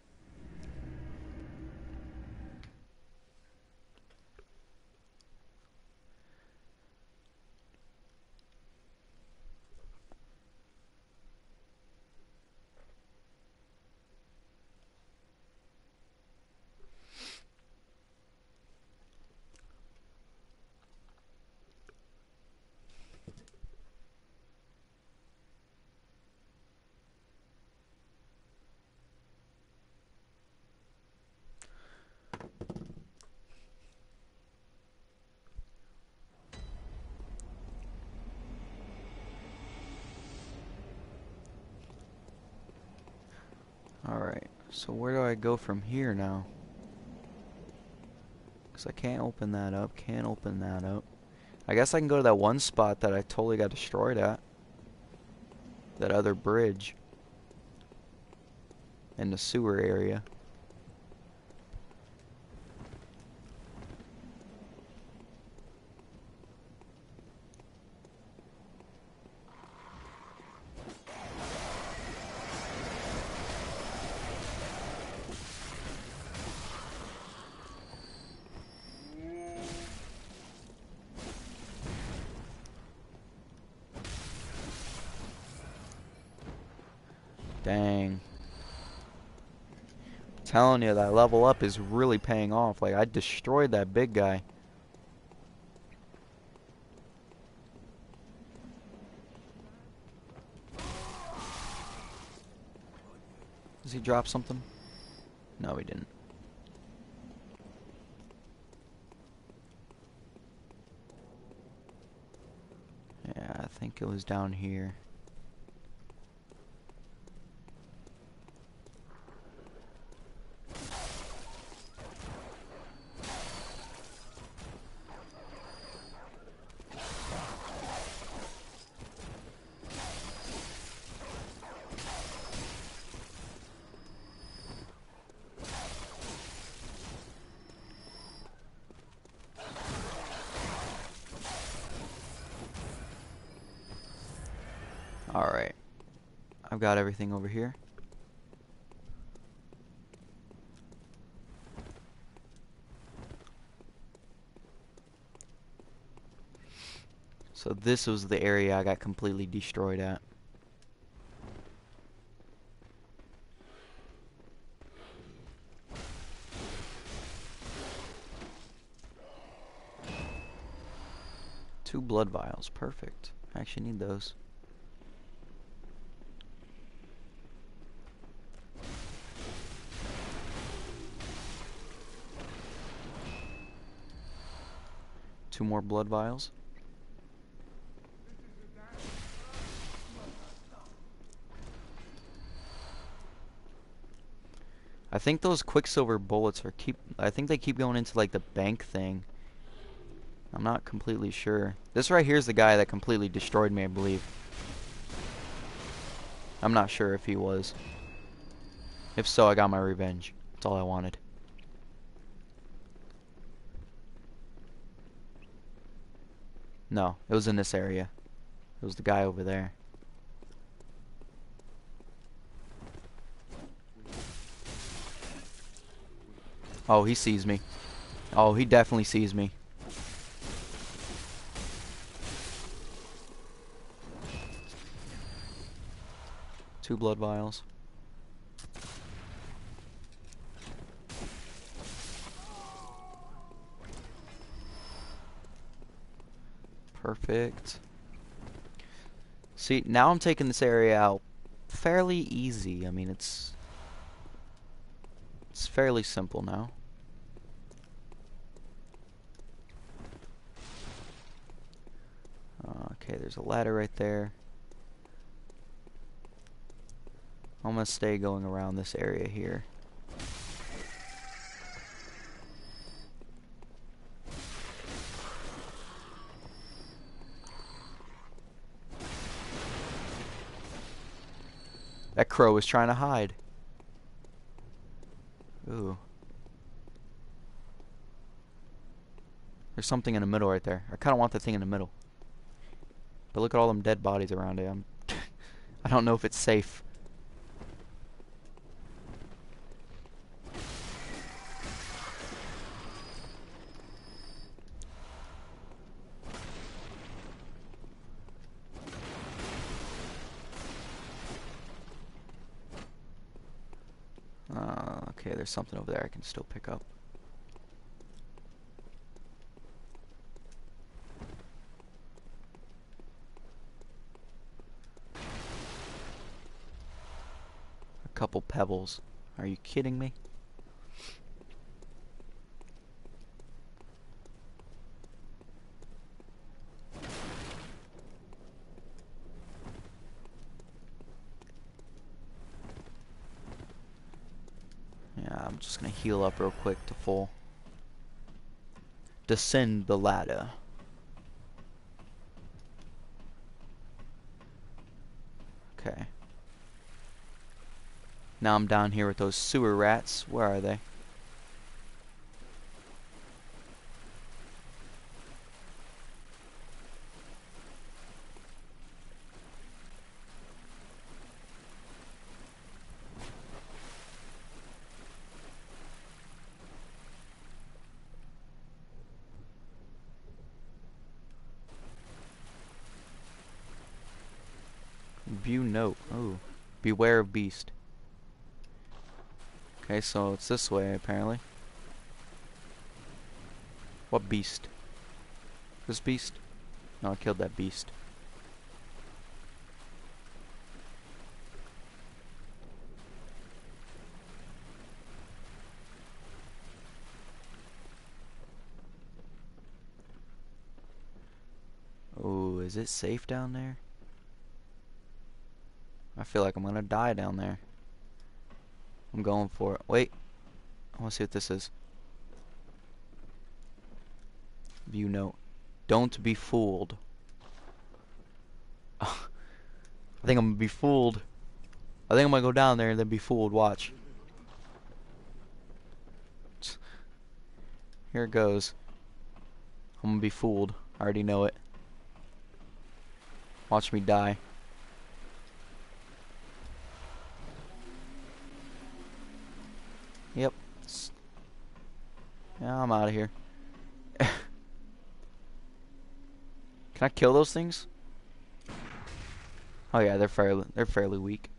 Alright, so where do I go from here now? Because I can't open that up, can't open that up. I guess I can go to that one spot that I totally got destroyed at. That other bridge. In the sewer area. Dang. Telling you, that level up is really paying off. Like, I destroyed that big guy. Does he drop something? No, he didn't. Yeah, I think it was down here. Alright. I've got everything over here. So this was the area I got completely destroyed at. Two blood vials, perfect. I actually need those. Two more blood vials. I think those Quicksilver bullets are I think they keep going into like the bank thing. I'm not completely sure. This right here is the guy that completely destroyed me, I believe. I'm not sure if he was. If so, I got my revenge. That's all I wanted. No, it was in this area. It was the guy over there. Oh, he sees me. Oh, he definitely sees me. Two blood vials. Perfect. See, now I'm taking this area out fairly easy. I mean, it's fairly simple now. Okay, there's a ladder right there. I'm gonna stay going around this area here. That crow is trying to hide. Ooh. There's something in the middle right there. I kind of want the thing in the middle. But look at all them dead bodies around it. I don't know if it's safe. Okay, there's something over there I can still pick up. A couple pebbles. Are you kidding me? Yeah, I'm just gonna heal up real quick to full. Descend the ladder. Okay. Now I'm down here with those sewer rats. Where are they? View note. Oh. Beware of beast. Okay, so it's this way apparently. What beast? This beast? No, I killed that beast. Oh, is it safe down there? I feel like I'm gonna die down there. I'm going for it. Wait. I wanna see what this is. View note. Don't be fooled. I think I'm gonna be fooled. I think I'm gonna go down there and then be fooled. Watch. Here it goes. I'm gonna be fooled. I already know it. Watch me die. Yep. Yeah, I'm out of here. Can I kill those things? Oh yeah, they're fairly weak.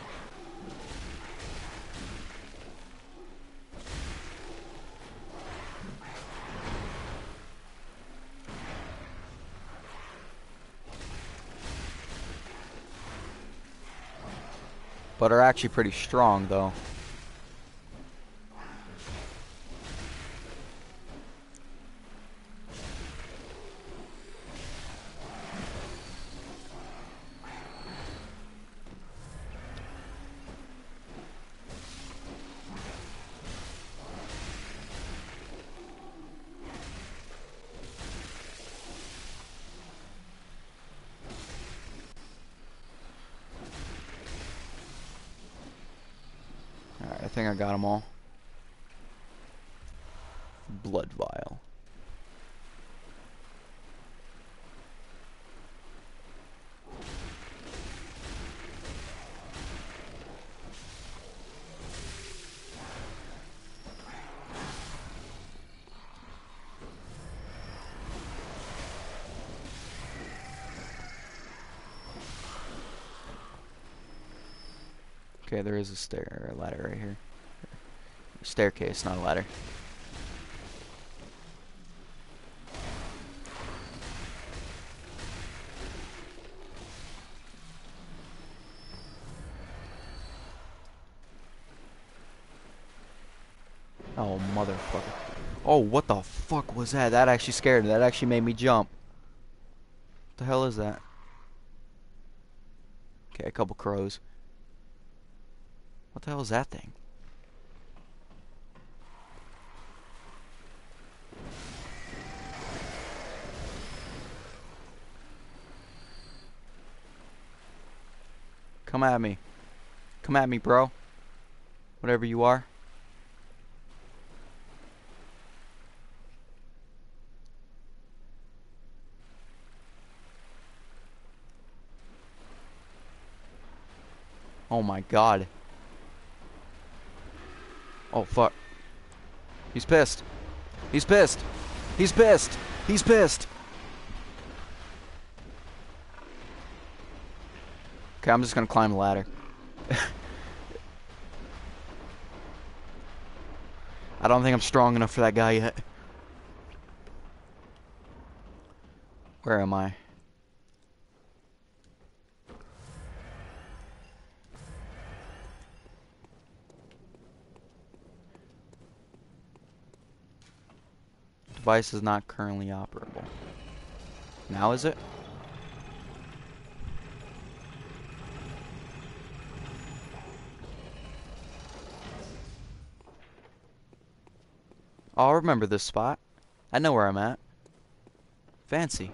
But are actually pretty strong though. think I got them all. Blood vial. Okay, there is a ladder right here. Staircase, not a ladder. Oh, motherfucker. Oh, what the fuck was that? That actually scared me. That actually made me jump. What the hell is that? Okay, a couple crows. What the hell is that thing? Come at me. Come at me, bro. Whatever you are. Oh my god. Oh fuck. He's pissed. He's pissed. He's pissed. He's pissed. Okay, I'm just gonna climb the ladder. I don't think I'm strong enough for that guy yet. Where am I? Device is not currently operable. Now is it? Oh, I'll remember this spot. I know where I'm at. Fancy.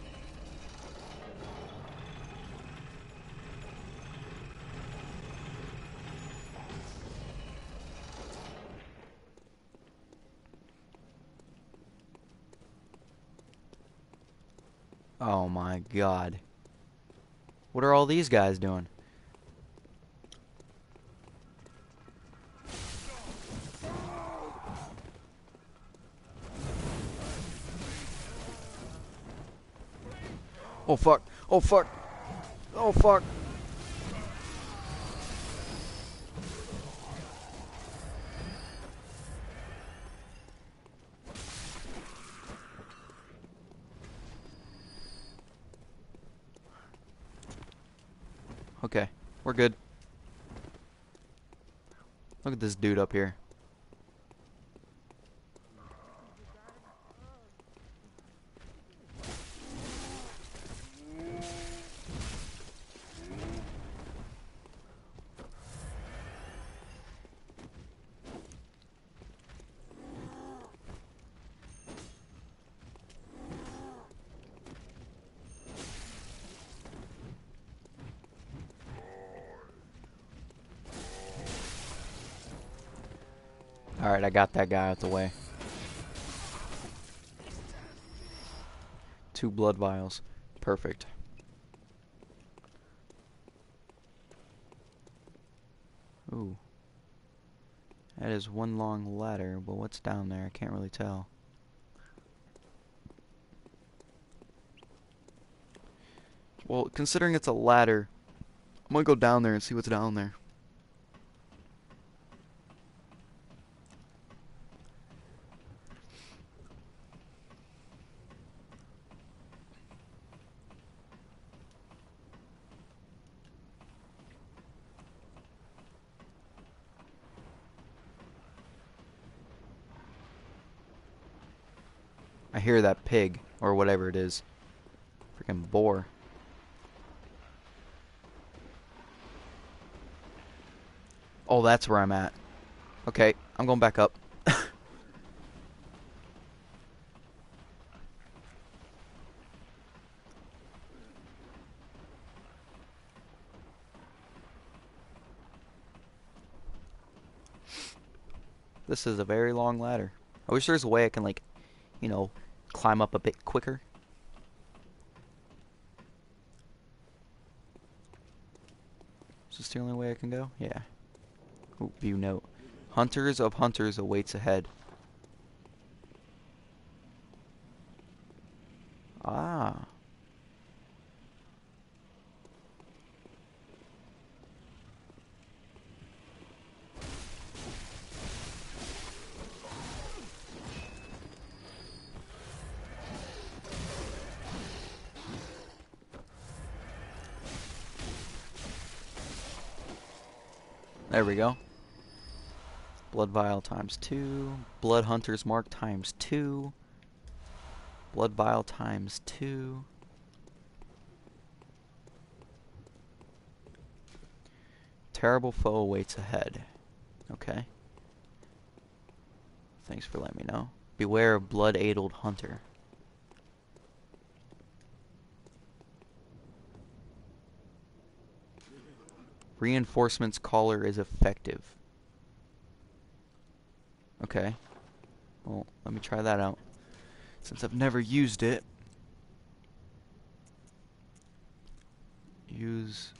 Oh my god. What are all these guys doing? Oh fuck. Oh fuck. Oh fuck. Okay, we're good. Look at this dude up here. Alright, I got that guy out the way. 2 blood vials. Perfect. Ooh. That is one long ladder, but what's down there? I can't really tell. Well, considering it's a ladder, I'm gonna go down there and see what's down there. I hear that pig, or whatever it is. Freaking boar. Oh, that's where I'm at. Okay, I'm going back up. This is a very long ladder. I wish there's a way I can, like, you know, climb up a bit quicker. Is this the only way I can go? Yeah. Ooh, view note. Hunters of Hunters awaits ahead. Ah. There we go. Blood Vial times 2. Blood Hunter's Mark times 2. Blood Vial times 2. Terrible foe awaits ahead. Okay. Thanks for letting me know. Beware of blood-addled hunter. Reinforcements caller is effective. Okay. Well, let me try that out. Since I've never used it. Use...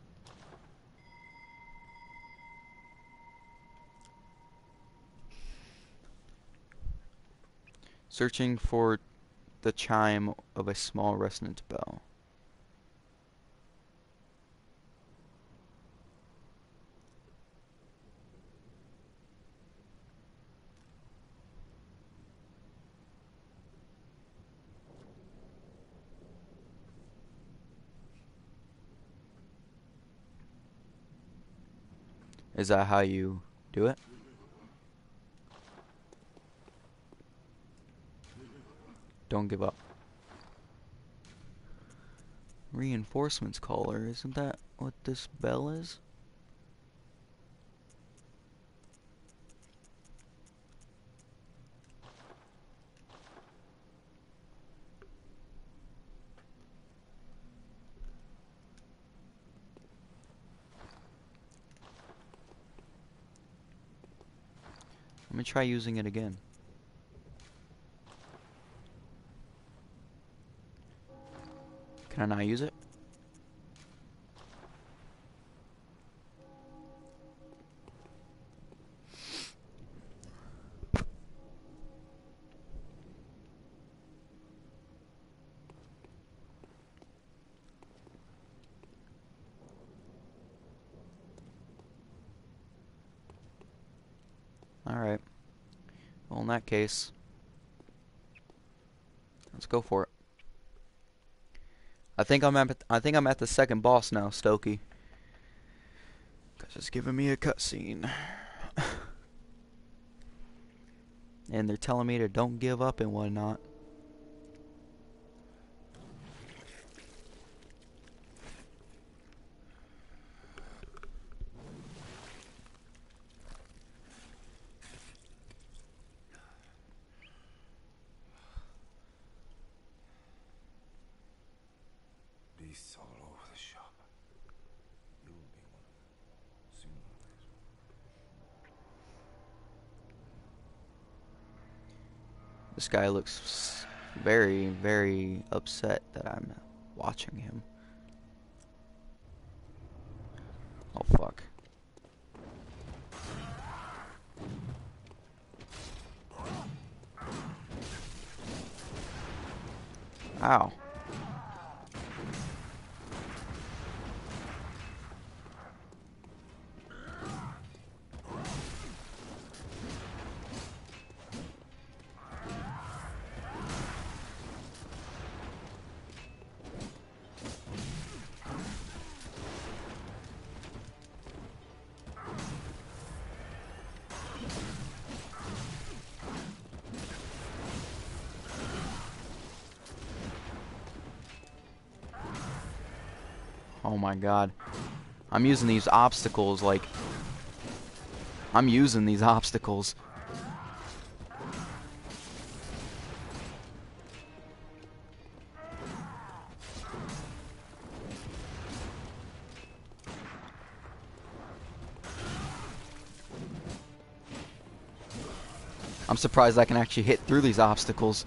Searching for the chime of a small resonant bell. Is that how you do it? Don't give up. Reinforcements caller, isn't that what this bell is? Let me try using it again. Can I not use it? Alright. Well, in that case, let's go for it. I think I'm at the second boss now, Stokey. 'Cause it's giving me a cutscene. And they're telling me to don't give up and whatnot. Beasts all over the shop. You'll be one of them sooner or later. This guy looks very, very upset that I'm watching him. Oh, fuck. Ow. Oh my god. I'm using these obstacles like... I'm using these obstacles. I'm surprised I can actually hit through these obstacles.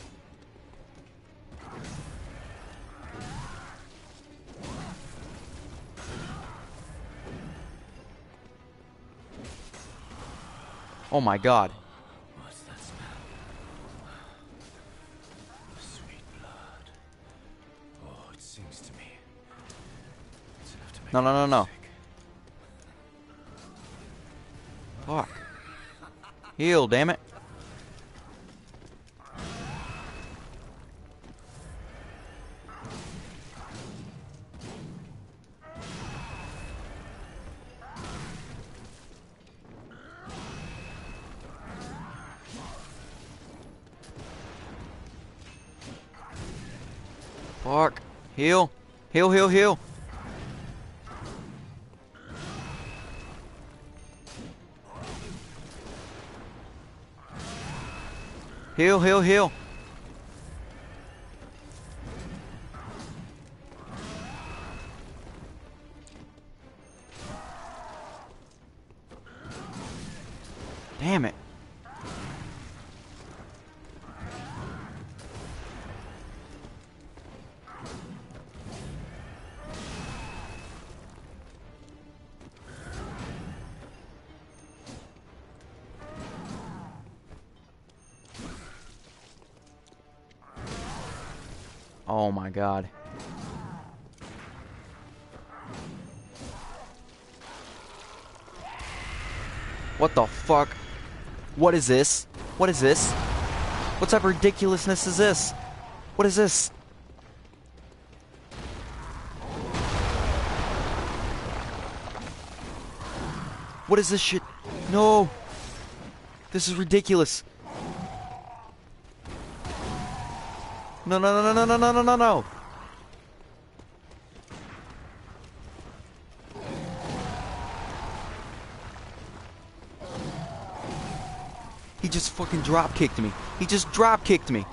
Oh my god. What's that smell? Sweet blood. Oh, it sings to me. It's enough to make No, no, no, me no. sick. Fuck. Heal, damn it. Fuck. Heal. Heal, heal, heal. Heal, heal, heal. Damn it. Oh my god. What the fuck? What is this? What is this? What type of ridiculousness is this? What is this? What is this shit? No! This is ridiculous. No, no, no, no, no, no, no, no, no. He just fucking drop kicked me. He just drop kicked me.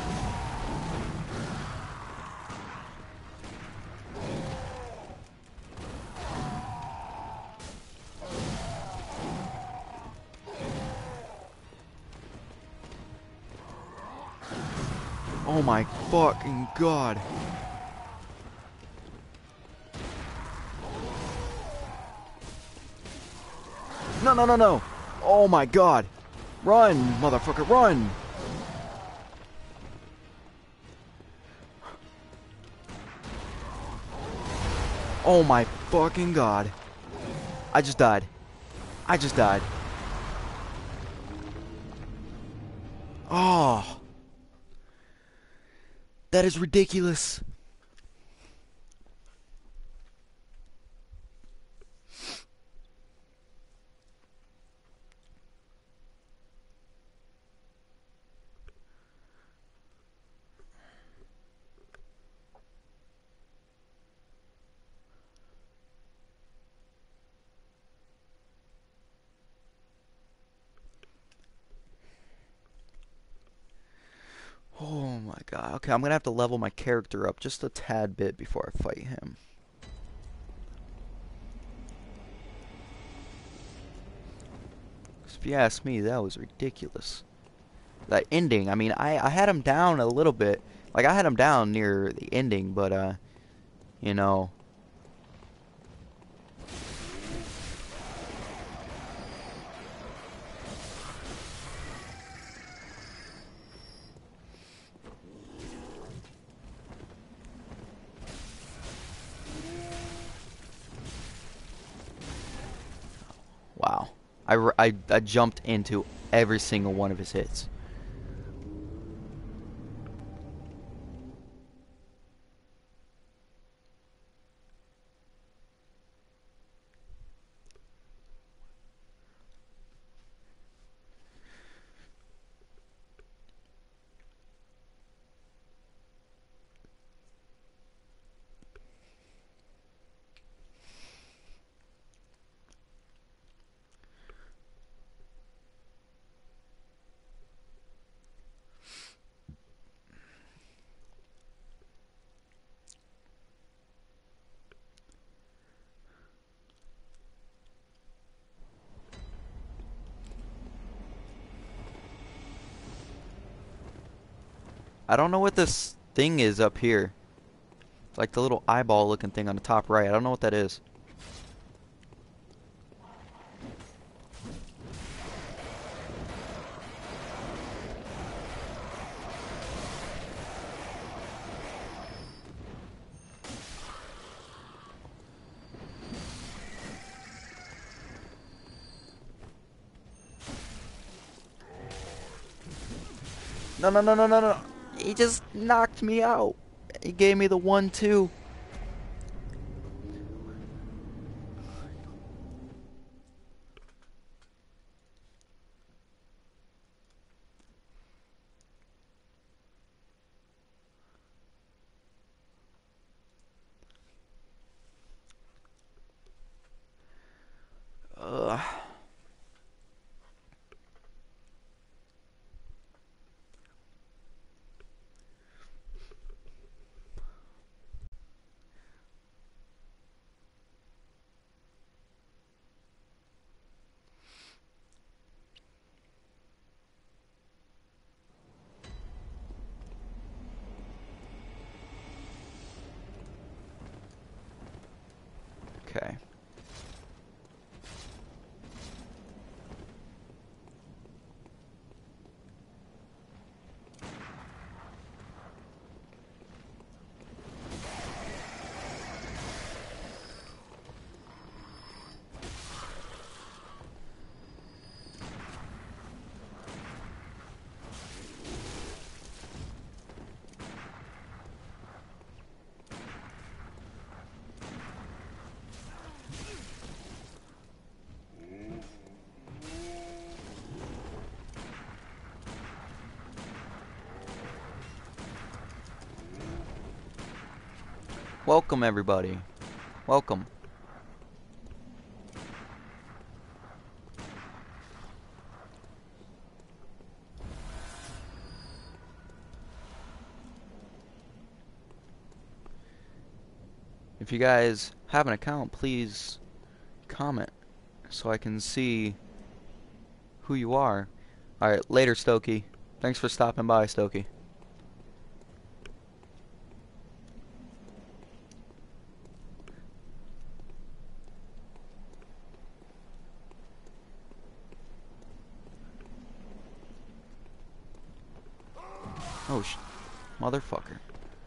Oh my fucking god. No, no, no, no. Oh my god. Run, motherfucker, run. Oh my fucking god. I just died. I just died. Oh. That is ridiculous. Oh my god. Okay, I'm gonna have to level my character up just a tad bit before I fight him. If you ask me, that was ridiculous. That ending, I mean, I had him down a little bit. Like, I had him down near the ending, but, you know. Wow. I jumped into every single one of his hits. I don't know what this thing is up here. Like the little eyeball looking thing on the top right. I don't know what that is. No, no, no, no, no, no. He just knocked me out. He gave me the 1-2. Ugh. Okay. Welcome, everybody. Welcome. If you guys have an account, please comment so I can see who you are. Alright, later, Stokey. Thanks for stopping by, Stokey. Oh, motherfucker.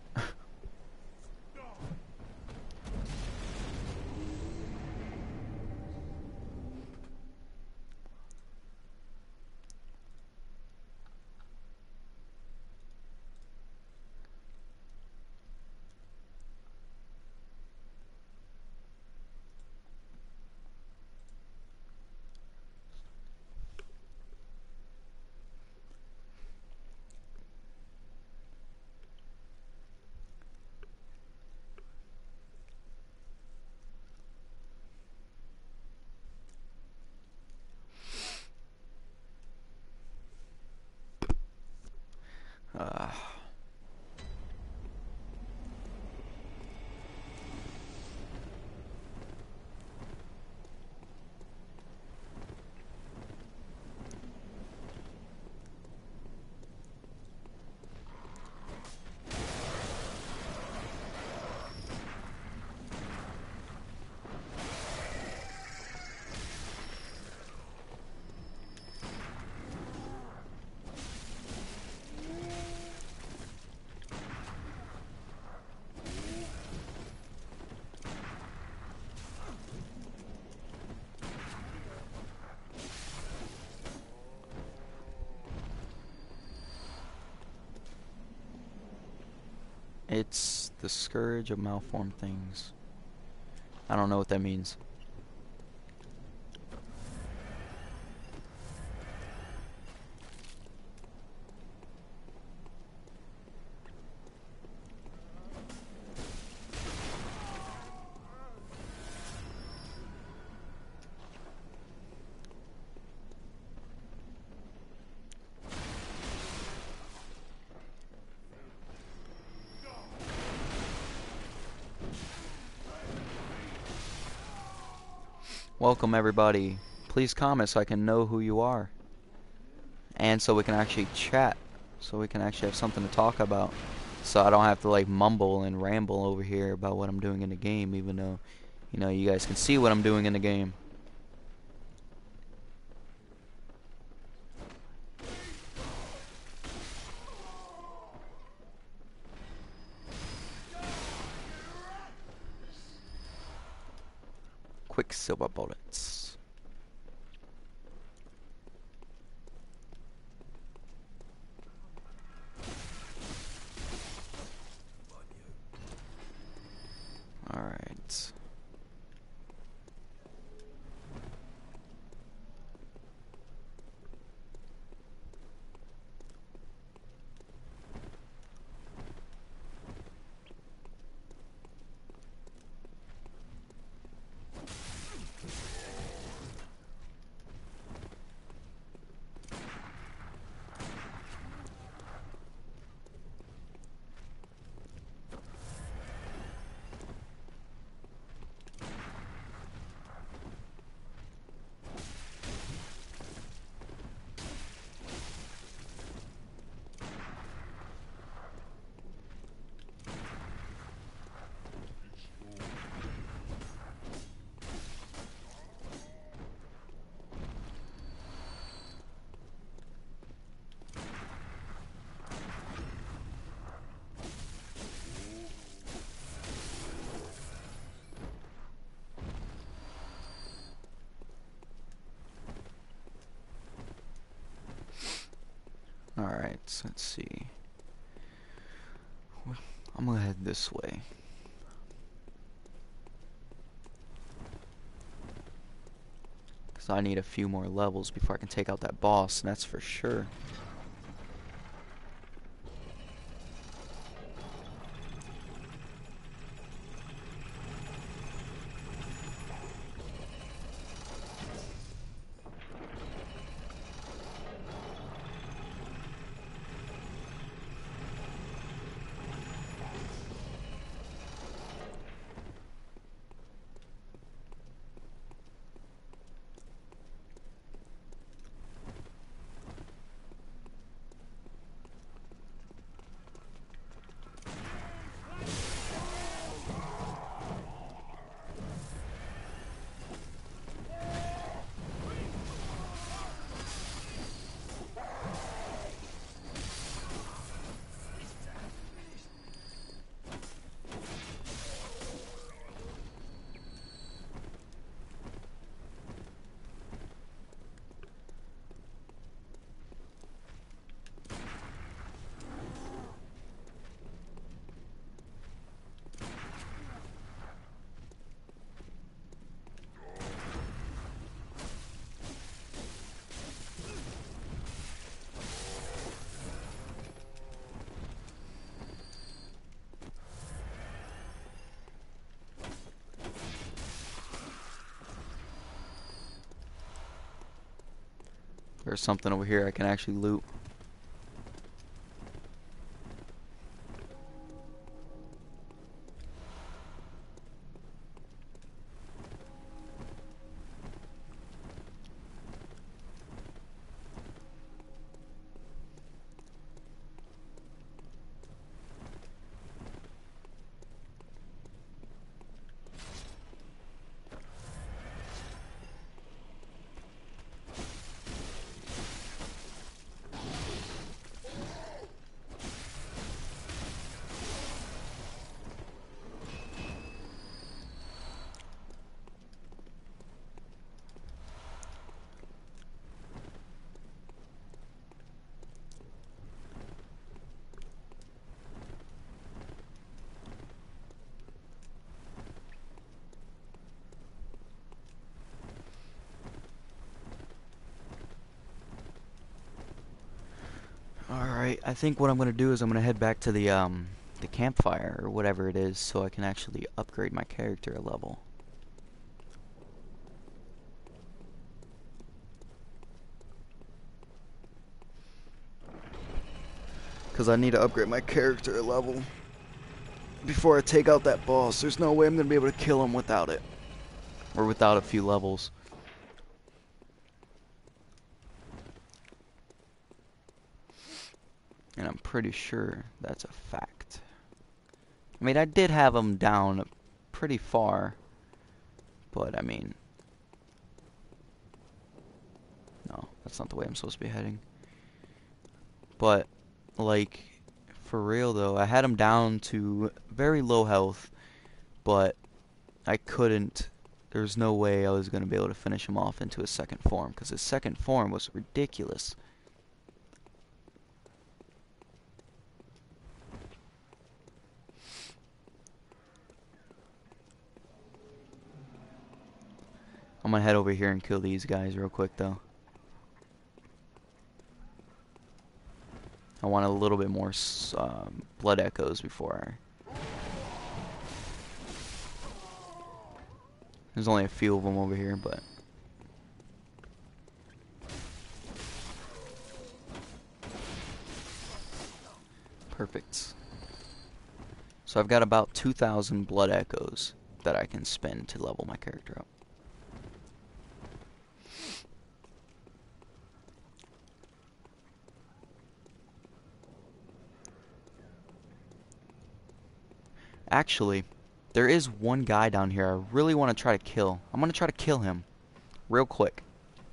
Uh, It's the Scourge of Malformed Things. I don't know what that means. Welcome, everybody. Please comment so I can know who you are. And so we can actually chat so we can actually have something to talk about. So I don't have to like mumble and ramble over here about what I'm doing in the game, even though, you know, you guys can see what I'm doing in the game. Quicksilver bullets. Alright. Alright, so let's see. I'm gonna head this way. Because I need a few more levels before I can take out that boss, and that's for sure. There's something over here I can actually loot. Alright, I think what I'm gonna do is I'm gonna head back to the campfire or whatever it is so I can actually upgrade my character a level. Because I need to upgrade my character a level before I take out that boss. There's no way I'm gonna be able to kill him without it. Or without a few levels. pretty sure that's a fact. I mean, I did have him down pretty far, but I mean, no, that's not the way I'm supposed to be heading. But, like, for real though, I had him down to very low health, but I couldn't, there's no way I was going to be able to finish him off into his second form, because his second form was ridiculous. I'm going to head over here and kill these guys real quick though. I want a little bit more blood echoes before I... There's only a few of them over here, but... Perfect. So I've got about 2,000 blood echoes that I can spend to level my character up. Actually, there is one guy down here I really want to try to kill. I'm going to try to kill him real quick.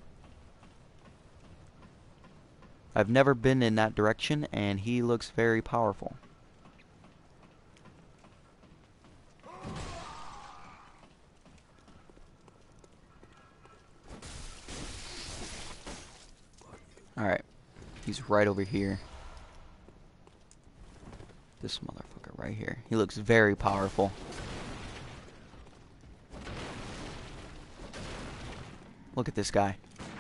I've never been in that direction, and he looks very powerful. Alright, he's right over here. This motherfucker right here. He looks very powerful. Look at this guy.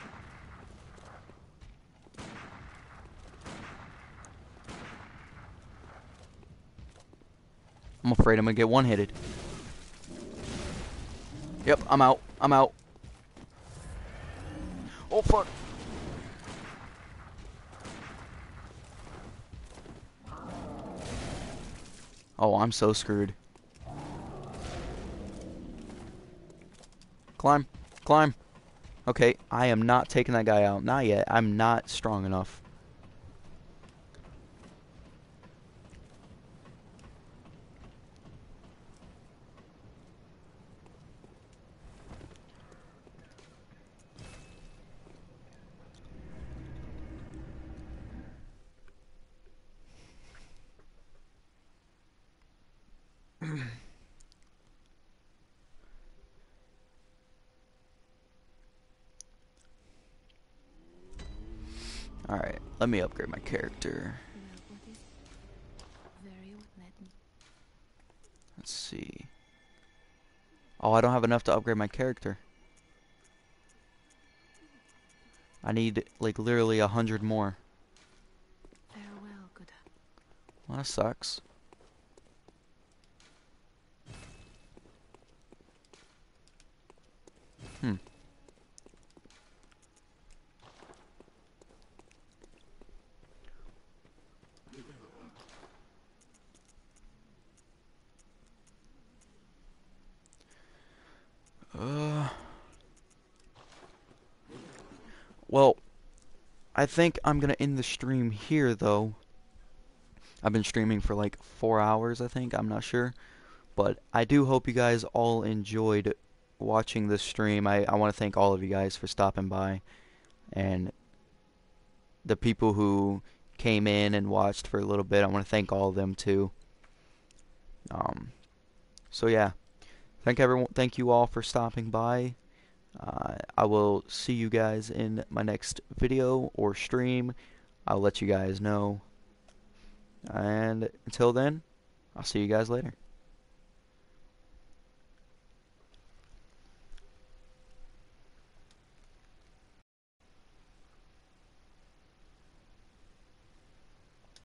I'm afraid I'm gonna get one-hitted. Yep, I'm out. I'm out. Oh, fuck. Oh, I'm so screwed. Climb. Climb. Okay, I am not taking that guy out. Not yet. I'm not strong enough. Alright, let me upgrade my character. Let's see. Oh, I don't have enough to upgrade my character. I need, like, literally 100 more. Farewell, good. Well, that sucks. Well, I think I'm gonna end the stream here, though. I've been streaming for like 4 hours, I think. I'm not sure. But I do hope you guys all enjoyed watching this stream. I want to thank all of you guys for stopping by. And the people who came in and watched for a little bit, I want to thank all of them too. So yeah. Thank you all for stopping by. I will see you guys in my next video or stream. I'll let you guys know. And until then, I'll see you guys later.